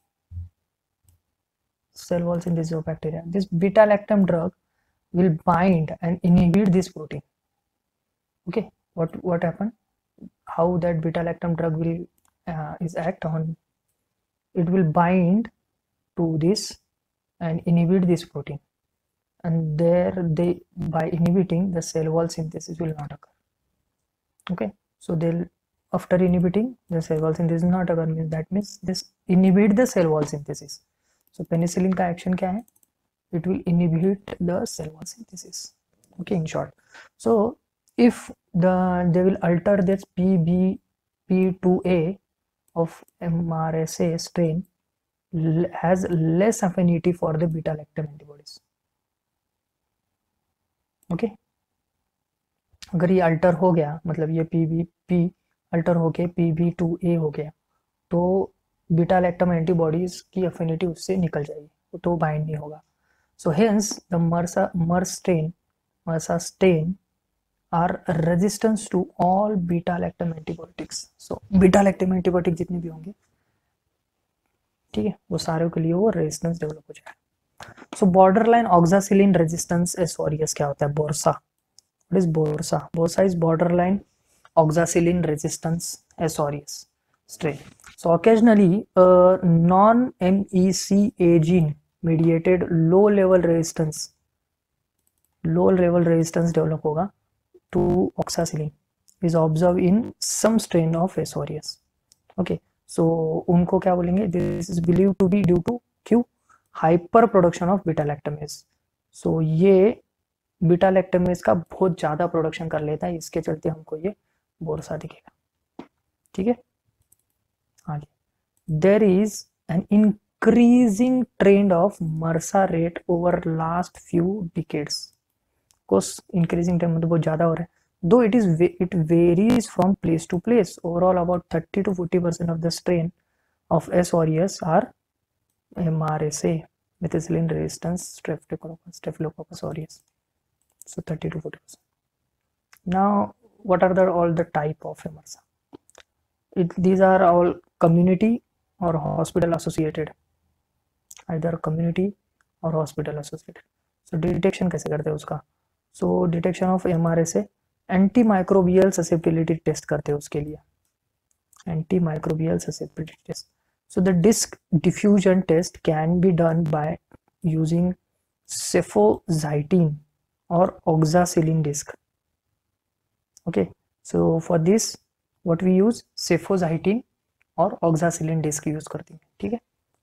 cell wall synthesis of bacteria. This beta lactam drug will bind and inhibit this protein. Okay, what what happened? How that beta lactam drug will uh, is act on? It will bind to this and inhibit this protein, and there they by inhibiting the cell wall synthesis will not occur. Okay, so they'll after inhibiting the cell wall synthesis not occur means that means this inhibit the cell wall synthesis. So penicillin का action क्या है? It will inhibit the cell wall synthesis. Okay, in short. So if the they will alter this P B P two A of M R S A strain has less affinity for the beta lactam antibodies. Okay, अगर ये alter हो गया मतलब ये P B P alter होके P B two A हो गया तो बीटा लैक्टम एंटीबॉडीज की अफिनिटी उससे निकल जाएगी तो बाइंड नहीं होगा. So hence the MRSA MRSA strain MRSA strain are resistance to all beta lactam antibiotics. So beta lactam antibiotic जितने भी होंगे ठीक है वो सारे के लिए वो रेजिस्टेंस डेवलप हो जाएगा. So border line oxacillin resistance S aureus क्या होता है? BORSA. What is BORSA? BORSA is border line oxacillin resistance S aureus strain. So occasionally a non-M E C A gene mediated low level resistance low level resistance develop होगा to oxacillin is observed in some strain of S aureus. Okay, so उनको क्या बोलेंगे? This is believed to be due to Q hyper production of beta lactamase. So ये beta lactamase का बहुत ज़्यादा production कर लेता है, इसके चलते हमको ये बोर्सा दिखेगा. ठीक है. आगे there is an increasing trend of MRSA rate over last few decades. course increasing trend मतलब बहुत ज़्यादा हो रहा है, though it is it varies from place to place. Overall about thirty to forty percent of the strain of S aureus are M R S A methicillin resistance Staphylococcus Staphylococcus aureus. So thirty to forty percent. Now what are the all the type of MRSA? It, these are all community or hospital associated, either community or hospital associated. So detection कैसे करते हैं उसका? So detection of M R S A antimicrobial susceptibility test करते हैं उसके लिए, antimicrobial susceptibility test. So the disc diffusion test can be done by using cefoxitin or oxacillin disc. Okay, so for this what we use cefoxitin और oxacillin disc use करते हैं. ठीक है.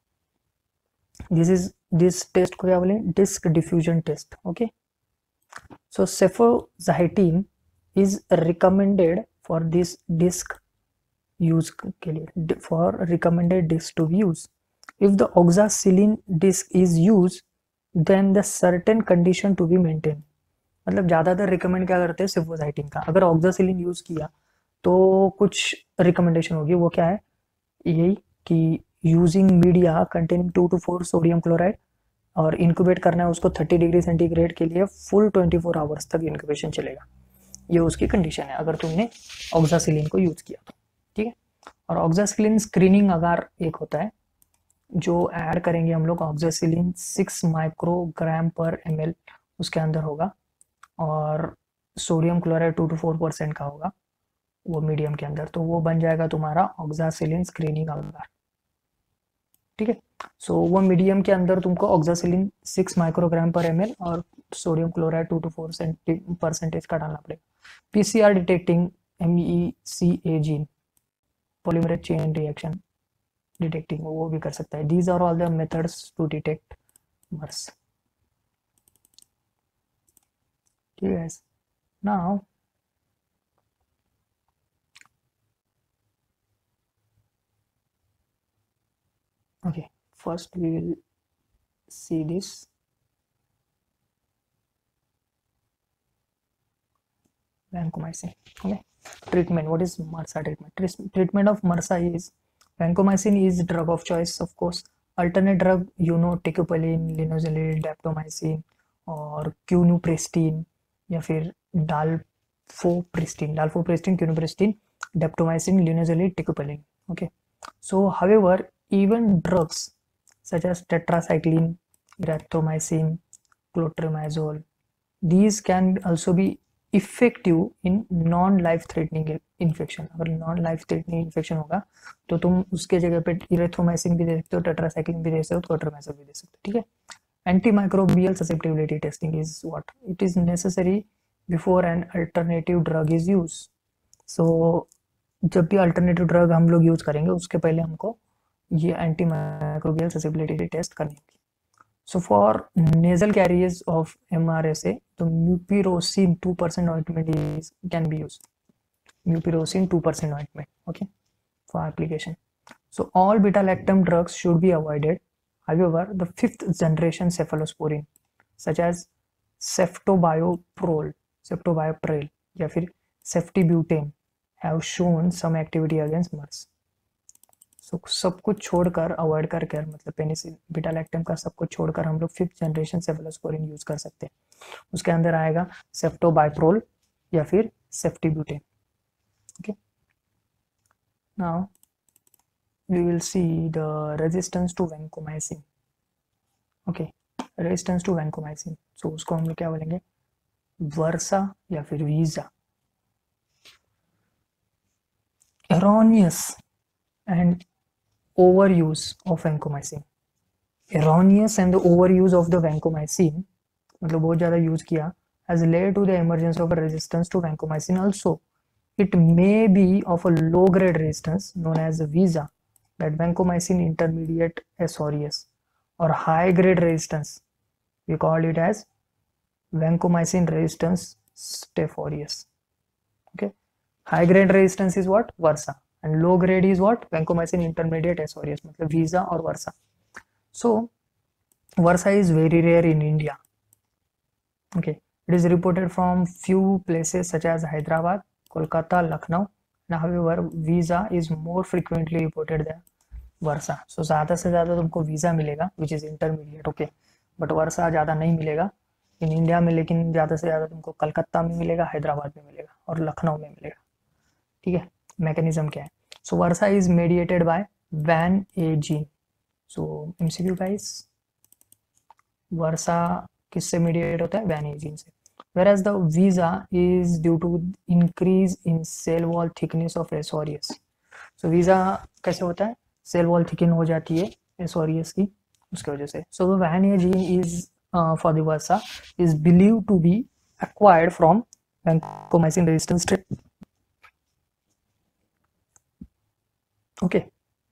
This is this test को क्या बोले? Disc diffusion test. Okay. So cefoxitin is recommended for this disc use के लिए, for recommended disc to be use. If the oxacillin disc is used then the certain condition to be maintained. मतलब ज़्यादातर recommend क्या करते हैं? cefoxitin का. अगर oxacillin use किया तो कुछ रिकमेंडेशन होगी, वो क्या है? यही कि using media containing two two four sodium chloride और इंक्यूबेट करना है उसको थर्टी डिग्री सेंटीग्रेड के लिए फुल ट्वेंटी फोर आवर्स तक इंक्यूबेशन चलेगा. ये उसकी कंडीशन है अगर तुमने ऑक्सासिलिन को यूज किया तो. ठीक है. और ऑक्सासिलिन स्क्रीनिंग अगर एक होता है जो ऐड करेंगे हम लोग, oxacillin six microgram per M L उसके अंदर होगा और sodium chloride two two four percent का होगा वो मीडियम के अंदर, तो वो बन जाएगा तुम्हारा ऑक्सासिलिन स्क्रीनिंग अगार. ठीक है। सो so, वो मीडियम के अंदर तुमको oxacillin six microgram per M L और sodium chloride two two four percentage का डालना पड़ेगा। PCR detecting M E C A gene, polymerase chain reaction detecting वो भी कर सकता है। These are all the methods to detect MRSA. ठीक है। Now okay, first we will see this vancomycin. Okay, treatment. What is MRSA treatment? Treatment of MRSA is vancomycin is drug of choice, of course. Alternate drug, you know, teicoplanin, linezolid, daptomycin और क्यूनुप्रेस्टिन या फिर डाल्फोप्रेस्टिन, डाल्फोप्रेस्टिन, क्यूनुप्रेस्टिन, daptomycin, linezolid, teicoplanin. Okay, so however, even drugs such as tetracycline, erythromycin, clotrimazole, these can also be effective in non life threatening infection. अगर non life threatening infection होगा तो तुम उसके जगह पे इरेथ्रोमाइसिन भी दे सकते हो, टेट्रासाइक्लिन भी दे सकते हो, क्लोट्रिमाजोल भी दे सकते हो। ठीक है। Antimicrobial susceptibility testing is what? It is necessary before an alternative drug is used. So जब भी अल्टरनेटिव ड्रग हम लोग यूज करेंगे उसके पहले हमको ये एंटीमाइक्रोबियल ससेबिलिटी टेस्ट करनी होगी। So for nasal carriers of M R S A, the mupirocin two percent ointment is can be used. Mupirocin two percent ointment, okay, for application. So all beta-lactam drugs should be avoided. However, the fifth generation cephalosporin, such as ceftobiprole, ceftobiprole, या फिर ceftibutane, have shown some activity against M R S. So, सब कुछ छोड़कर avoid करके मतलब penicillin beta lactam का सब कुछ छोड़कर हम लोग फिफ्थ जनरेशन सेफेलोस्पोरिन यूज कर सकते हैं। उसके अंदर आएगा सेफ्टोबाइप्रोल या फिर ceftibuten. Okay, now we will see the resistance to vancomycin. Okay, resistance to vancomycin, so उसको हम लोग क्या बोलेंगे, वर्सा या फिर VISA. erroneous and overuse of vancomycin, erroneous and the overuse of the vancomycin मतलब बहुत ज़्यादा यूज किया has led to the emergence of a resistance to vancomycin. Also it may be of a low grade resistance known as visa, that vancomycin intermediate S R E S, or high grade resistance we call it as vancomycin resistance Staph aureus. Okay, high grade resistance is what, VRSA, and low grade is what, vancomycin intermediate S R E S, मतलब VISA और VRSA. So versa is very rare in India. Okay, it is reported from few places such as Hyderabad, Kolkata, Lucknow. Now however visa is more frequently reported than versa. So ज़्यादा से ज़्यादा तुमको visa मिलेगा which is intermediate, okay, but वर्सा ज़्यादा नहीं मिलेगा in India में, लेकिन ज़्यादा से ज़्यादा तुमको कलकत्ता में मिलेगा, हैदराबाद में मिलेगा और लखनऊ में मिलेगा। ठीक है, मैकेनिज्म क्या है? So VRSA is mediated by van A gene. So MCQ guys, VRSA किससे मेडिएट होता है? वैन ए जीन से। whereas the visa is due to increase in cell wall thickness of S R E S. so visa कैसे होता है? Cell wall thicken हो जाती है S R E S की, उसके वजह से। so the van A gene is uh, for the VRSA is believed to be acquired from vancomycin resistant strain. Okay,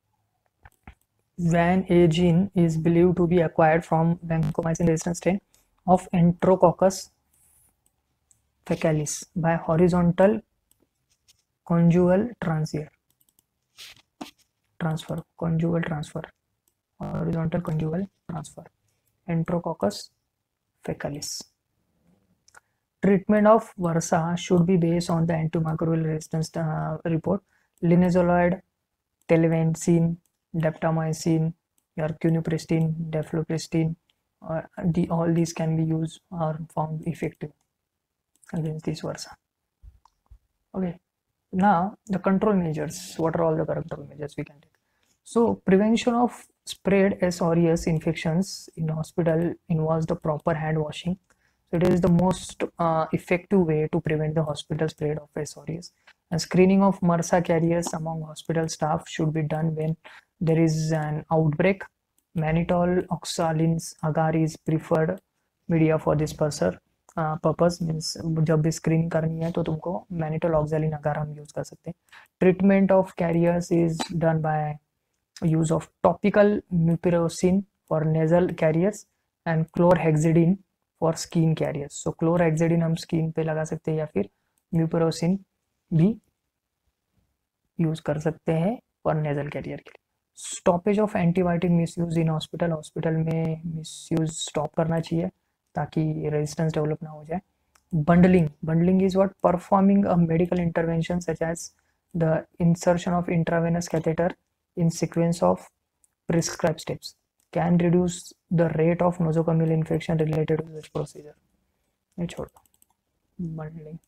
Van A gene is believed to be acquired from vancomycin resistant strain of Enterococcus faecalis by horizontal conjugal transfer. Transfer, conjugal transfer, horizontal conjugal transfer. Enterococcus faecalis. Treatment of VRSA should be based on the antimicrobial resistance uh, report. Linezolid, telvancin, daptomycin, or cunipristine, deflopristine, or the, all these can be used or found effective against this versa. Okay, now the control measures. What are all the control measures we can take? So prevention of spread S R E S infections in hospital involves the proper hand washing. So it is the most uh, effective way to prevent the hospital spread of S R E S. And screening of MRSA carriers among hospital staff should be done when there is an outbreak mannitol oxacillins agar is preferred media for this purser purpose means जब भी screening करनी है तो तुमको mannitol ऑक्सालिन अगार हम use कर सकते हैं. Treatment of carriers is done by use of topical mupirocin for nasal carriers and chlorhexidine for skin carriers. So chlorhexidine हम स्किन पे लगा सकते हैं या फिर म्यूपिरोसिन भी यूज कर सकते हैं फॉर नेजल कैरियर के लिए. Stoppage of antibiotic misuse in hospital. Hospital में मिसयूज स्टॉप करना चाहिए ताकि रेजिस्टेंस डेवलप ना हो जाए. Bundling. Bundling is what performing a medical intervention such as the insertion of intravenous catheter in sequence of prescribed steps can reduce the rate of nosocomial infection related to such procedure. ये छोड़ दो. bundling.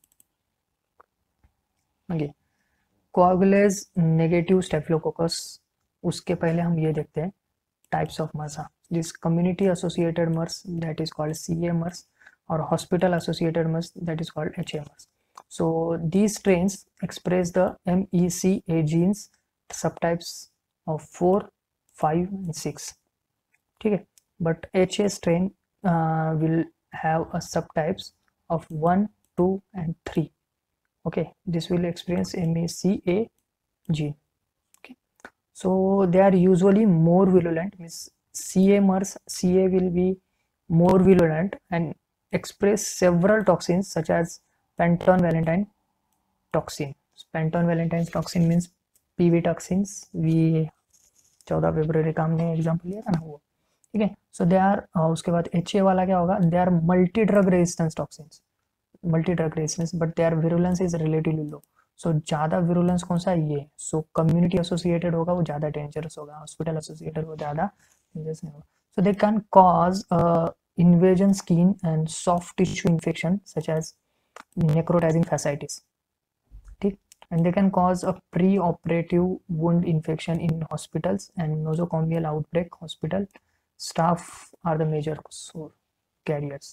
okay. coagulase negative staphylococcus. उसके पहले हम ये देखते हैं types of MRSA. This community associated MERS that is called C A MERS or hospital associated MERS that is called H A MERS. So these strains express the M E C A genes subtypes of four, five and six. ठीक है. But H A strain uh, will have a subtypes of one, two and three. Okay, this will experience M E C A gene. Okay, so they are usually more virulent. Means C A MERS, C A will be more virulent and express several toxins such as Penton Valentine toxin. Penton Valentine toxin means P V toxins. We चौदह फरवरी का हमने example लिया था ना वो. ठीक है. So they are उसके बाद एच ए वाला क्या होगा. They are multi drug resistance toxins. Multi drug resistance but their virulence is relatively low. So ज़्यादा विरुलेंस कौन सा है ये. सो कम्युनिटी एसोसिएटेड होगा वो ज़्यादा डेंजरस होगा. हॉस्पिटल एसोसिएटेड वो ज़्यादा डेंजरस नहीं होगा. So they can cause invasion skin and soft tissue infection such as necrotising fasciitis. ठीक. And they can cause a pre-operative wound infection in hospitals and nosocomial outbreak. Hospital staff are the major carriers.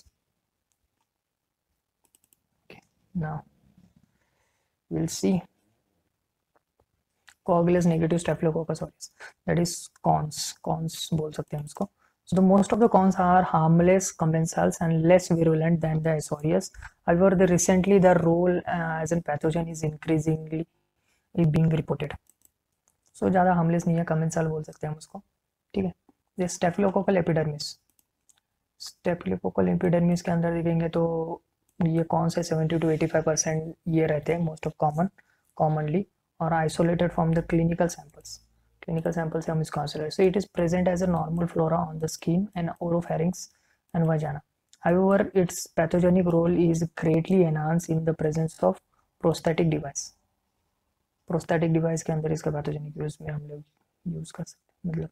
Okay, now we'll see coagulase negative staphylococcus aureus, that is cons. Cons बोल सकते हैं इसको. So the most of the cons are harmless commensals and less virulent than the S aureus. However, the recently the role uh, as a pathogen is increasingly being reported. So ज़्यादा harmless नहीं है, commensal बोल सकते हैं हम उसको. ठीक है. ये staphylococcal epidermis. Staphylococcal epidermis के अंदर देखेंगे तो ये कौन से seventy to eighty-five percent ये रहते हैं most of common commonly और isolated from the clinical samples. Clinical samples से हम इसको isolate. So it is present as a normal flora on the skin and oropharynx and vagina. However, its pathogenic role is greatly enhanced in the presence of prosthetic device. Prosthetic device के अंदर इसका pathogenic use में हम लोग use कर सकते हैं. मतलब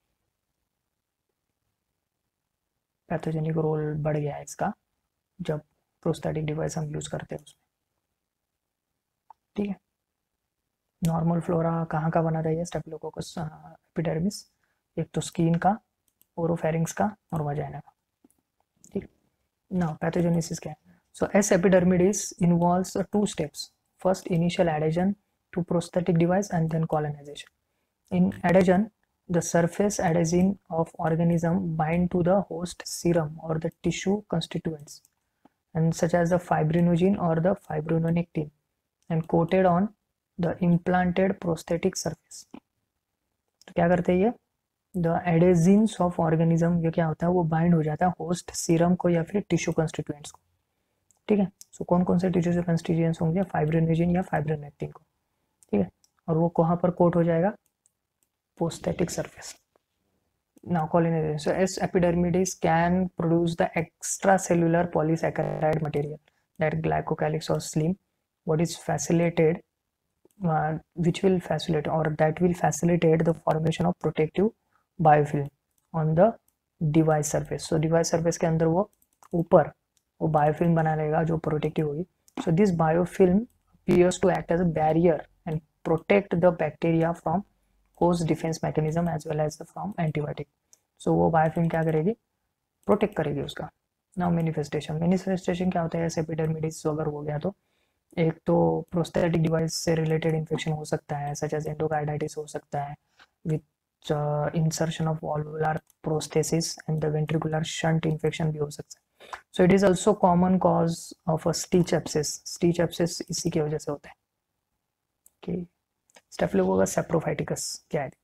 pathogenic role बढ़ गया है इसका जब prosthetic device हम use करते हैं उसमें. ठीक है. नॉर्मल फ्लोरा कहाँ का बना रही है. Staphylococcus epidermis. एक तो स्किन का, ओरोफेरिंक्स का और वजाइना का. ठीक. नाउ पैथोजेनेसिस क्या है. So S epidermidis involves two steps. First initial adhesion to prosthetic device and then colonisation. In adhesion the surface adhesin of organism bind to the host serum और the tissue constituents and such as the fibrinogen और the fibronectin and coated on the implanted prosthetic surface. तो क्या करते हैं ये. the adhesins of organism ये क्या होता है वो बाइंड हो जाता है होस्ट सीरम को या फिर टिश्यू कंस्टिट्यूएंट्स को. ठीक है. सो so, कौन कौन से टिश्यू से कंस्टिट्यूएंट्स होंगे. फाइब्रिनोजिन या फाइब्रिनेक्टिन को. ठीक है. और वो कहाँ पर कोट हो जाएगा. Prosthetic surface. now colonization. So S epidermidis can produce the extracellular polysaccharide material that glycocalyx or slim what is facilitated Uh, which will facilitate or that will facilitate the formation of protective biofilm on the device surface. So device surface के अंदर वो ऊपर वो biofilm बना रहेगा जो protective होगी. So this biofilm appears to act as a barrier and protect the bacteria from host defense mechanism as well as the from antibiotic. So वो biofilm क्या करेगी. protect करेगी उसका. Now manifestation. manifestation क्या होता है. ऐसे एपिडर्मिडिस अगर हो गया तो एक तो प्रोस्थेटिक डिवाइस से रिलेटेड इन्फेक्शन हो सकता है सच एज एंडोकार्डाइटिस हो सकता है with insertion of valvular prosthesis and the ventricular shunt infection भी हो सकता है. So it is also common cause of a stitch abscess. Stitch abscess इसी की वजह से होता है. okay. स्टेफिलोकोकस सेप्रोफाइटिकस क्या है?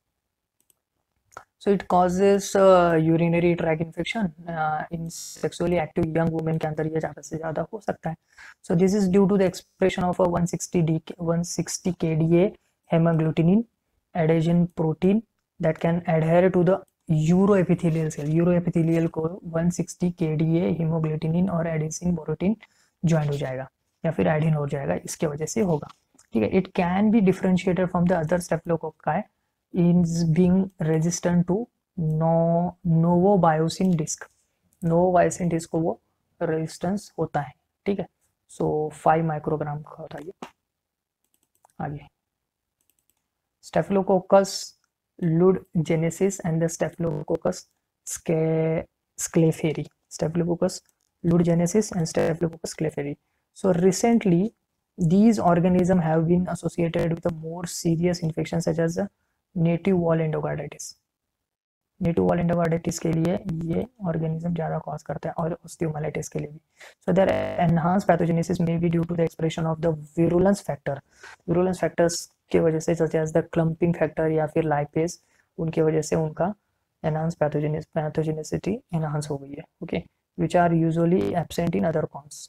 So it causes uh, urinary tract infection uh, in sexually active young women के अंदर ये ज़्यादा से ज़्यादा हो सकता है. So this is due to the expression of a one sixty K D A hemagglutinin adhesion protein that can adhere to the uroepithelial cell. uroepithelial को one sixty K D A hemagglutinin और adhesin protein join हो जाएगा या फिर Adin हो जाएगा, इसके वजह से होगा. ठीक है. It can be differentiated from the other staphylococci is being resistant to no novobiosin disc. novobiosin disc को वो रेजिस्टेंस होता है. ठीक है. सो फाइव माइक्रोग्राम का होता है ये. आगे Staphylococcus lugdunensis and the Staphylococcus schleiferi. Staphylococcus lugdunensis and Staphylococcus scleferi. So recently these organisms have been associated with a more serious infection such as native valve endocarditis. Native valve endocarditis के लिए ये organism ज़्यादा cause करता है और osteomyelitis के लिए भी. So there enhance pathogenesis may be due to the expression of the virulence factor. Virulence factors के वजह से such as the clumping factor या फिर लाइपेज, उनके वजह से उनका एनहांस पैथोजेनिस पैथोजेनिसिटी एनहांस हो गई है. Okay. Which are usually absent in other CoNS.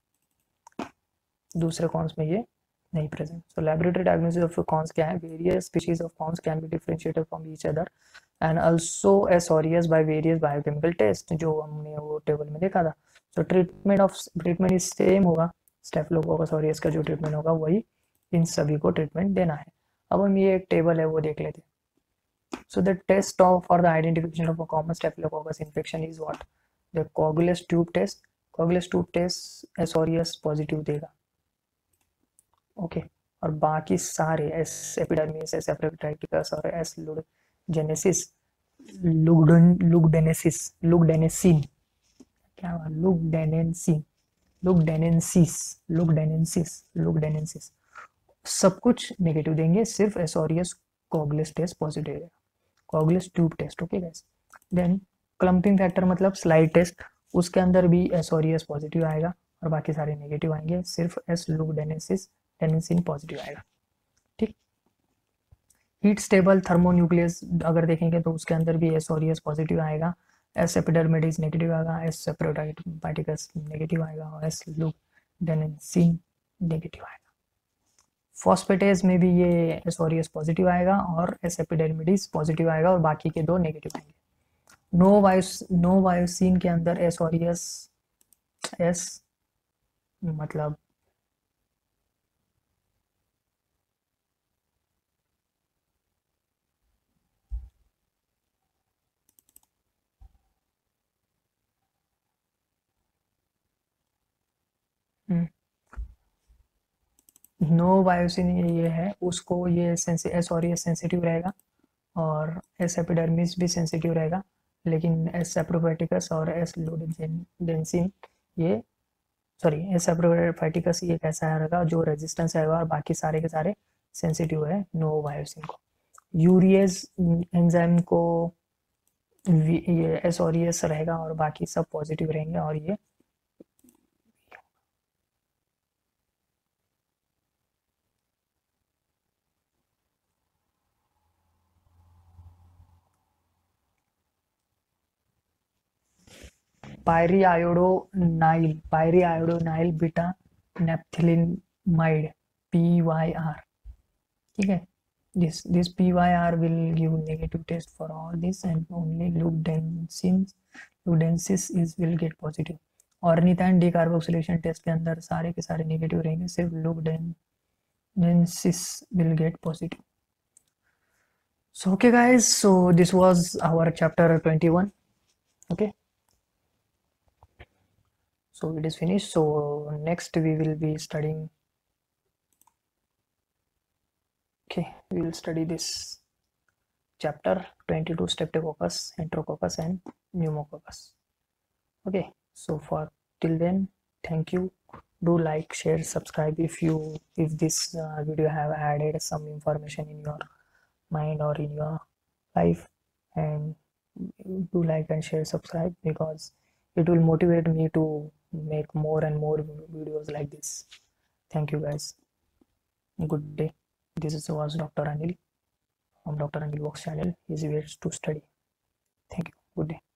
दूसरे कॉन्स में ये नहीं present. So laboratory diagnosis of CoNS क्या है? Various species of CoNS can be differentiated from each other and also S aureus by various biochemical test, जो हमने वो table में देखा था. So treatment of treatment is same होगा. स्टेफिलोकोकस ऑरियस का जो ट्रीटमेंट होगा वही इन सभी को ट्रीटमेंट देना है. अब हम ये एक टेबल है वो देख लेते हैं. So the test of for the identification of a common Staphylococcus infection is what? The coagulase tube test. Coagulase tube test S aureus positive देगा. Okay okay. और बाकी सारे एस एपिडर्मिस, एस एपिडाइटिकस और एस लुडजेनेसिस लुगडन लुगडेनेसिस लुगडेनेसिन क्या हुआ? लुगडेनेसिन लुगडेनेंसिस लुगडेनेंसिस लुगडेनेंसिस सब कुछ नेगेटिव देंगे. सिर्फ एसोरियस कोगुलस टेस्ट पॉजिटिव है. Coagulase tube test. Okay guys. Then clumping factor मतलब स्लाइड टेस्ट, उसके अंदर भी एसोरियस पॉजिटिव आएगा और बाकी सारे नेगेटिव आएंगे. सिर्फ एस लुगडेनेसिस टेनिसिन पॉजिटिव आएगा. ठीक. हीट स्टेबल थर्मोन्यूक्लियस अगर देखेंगे तो उसके अंदर भी एसोरियस पॉजिटिव आएगा. एस एपिडर्मिडिस नेगेटिव आएगा. एस सेप्रोडाइटिकस नेगेटिव आएगा और एस लुगडेनेसिन नेगेटिव आएगा. फॉस्फेटेज में भी ये एसोरियस पॉजिटिव आएगा और एस एपिडर्मिडिस पॉजिटिव आएगा और बाकी के दो नेगेटिव आएंगे. नो वायोस नो वायोसिन के अंदर एसोरियस एस मतलब नो वायोसिन ये है, उसको ये एसोरियस सेंसिटिव रहेगा और एस एपिडर्मिस भी सेंसिटिव रहेगा. लेकिन एस सेप्रोफाइटिकस और एस लुडजेनेसिन ये सॉरी एस सेप्रोफाइटिकस ये कैसा रहेगा? जो रेजिस्टेंस रहेगा और बाकी सारे के सारे सेंसिटिव है नो वायोसिन को. यूरिएज एंजाइम को ये एसोरियस रहेगा और बाकी सब पॉजिटिव रहेंगे और ये pyrrolidonyl pyrrolidonyl beta naphthylamide P Y R. ठीक है. this this P Y R will give negative test for all this and only lugdensin ludensis is will get positive. Ornithine decarboxylation test के अंदर सारे के सारे नेगेटिव रहेंगे. सिर्फ लुगडेनेसिस will get positive. So okay guys, so this was our chapter twenty-one. Okay, so it is finished. So next we will be studying okay we will study this chapter twenty-two, Streptococcus, Enterococcus and Pneumococcus. Okay, so for till then, thank you. Do like, share, subscribe if you if this uh, video have added some information in your mind or in your life, and do like and share, subscribe, because it will motivate me to make more and more videos like this. Thank you guys. Good day. This is was Doctor Anil from Doctor Anil Walks channel. Easy ways to study. Thank you. Good day.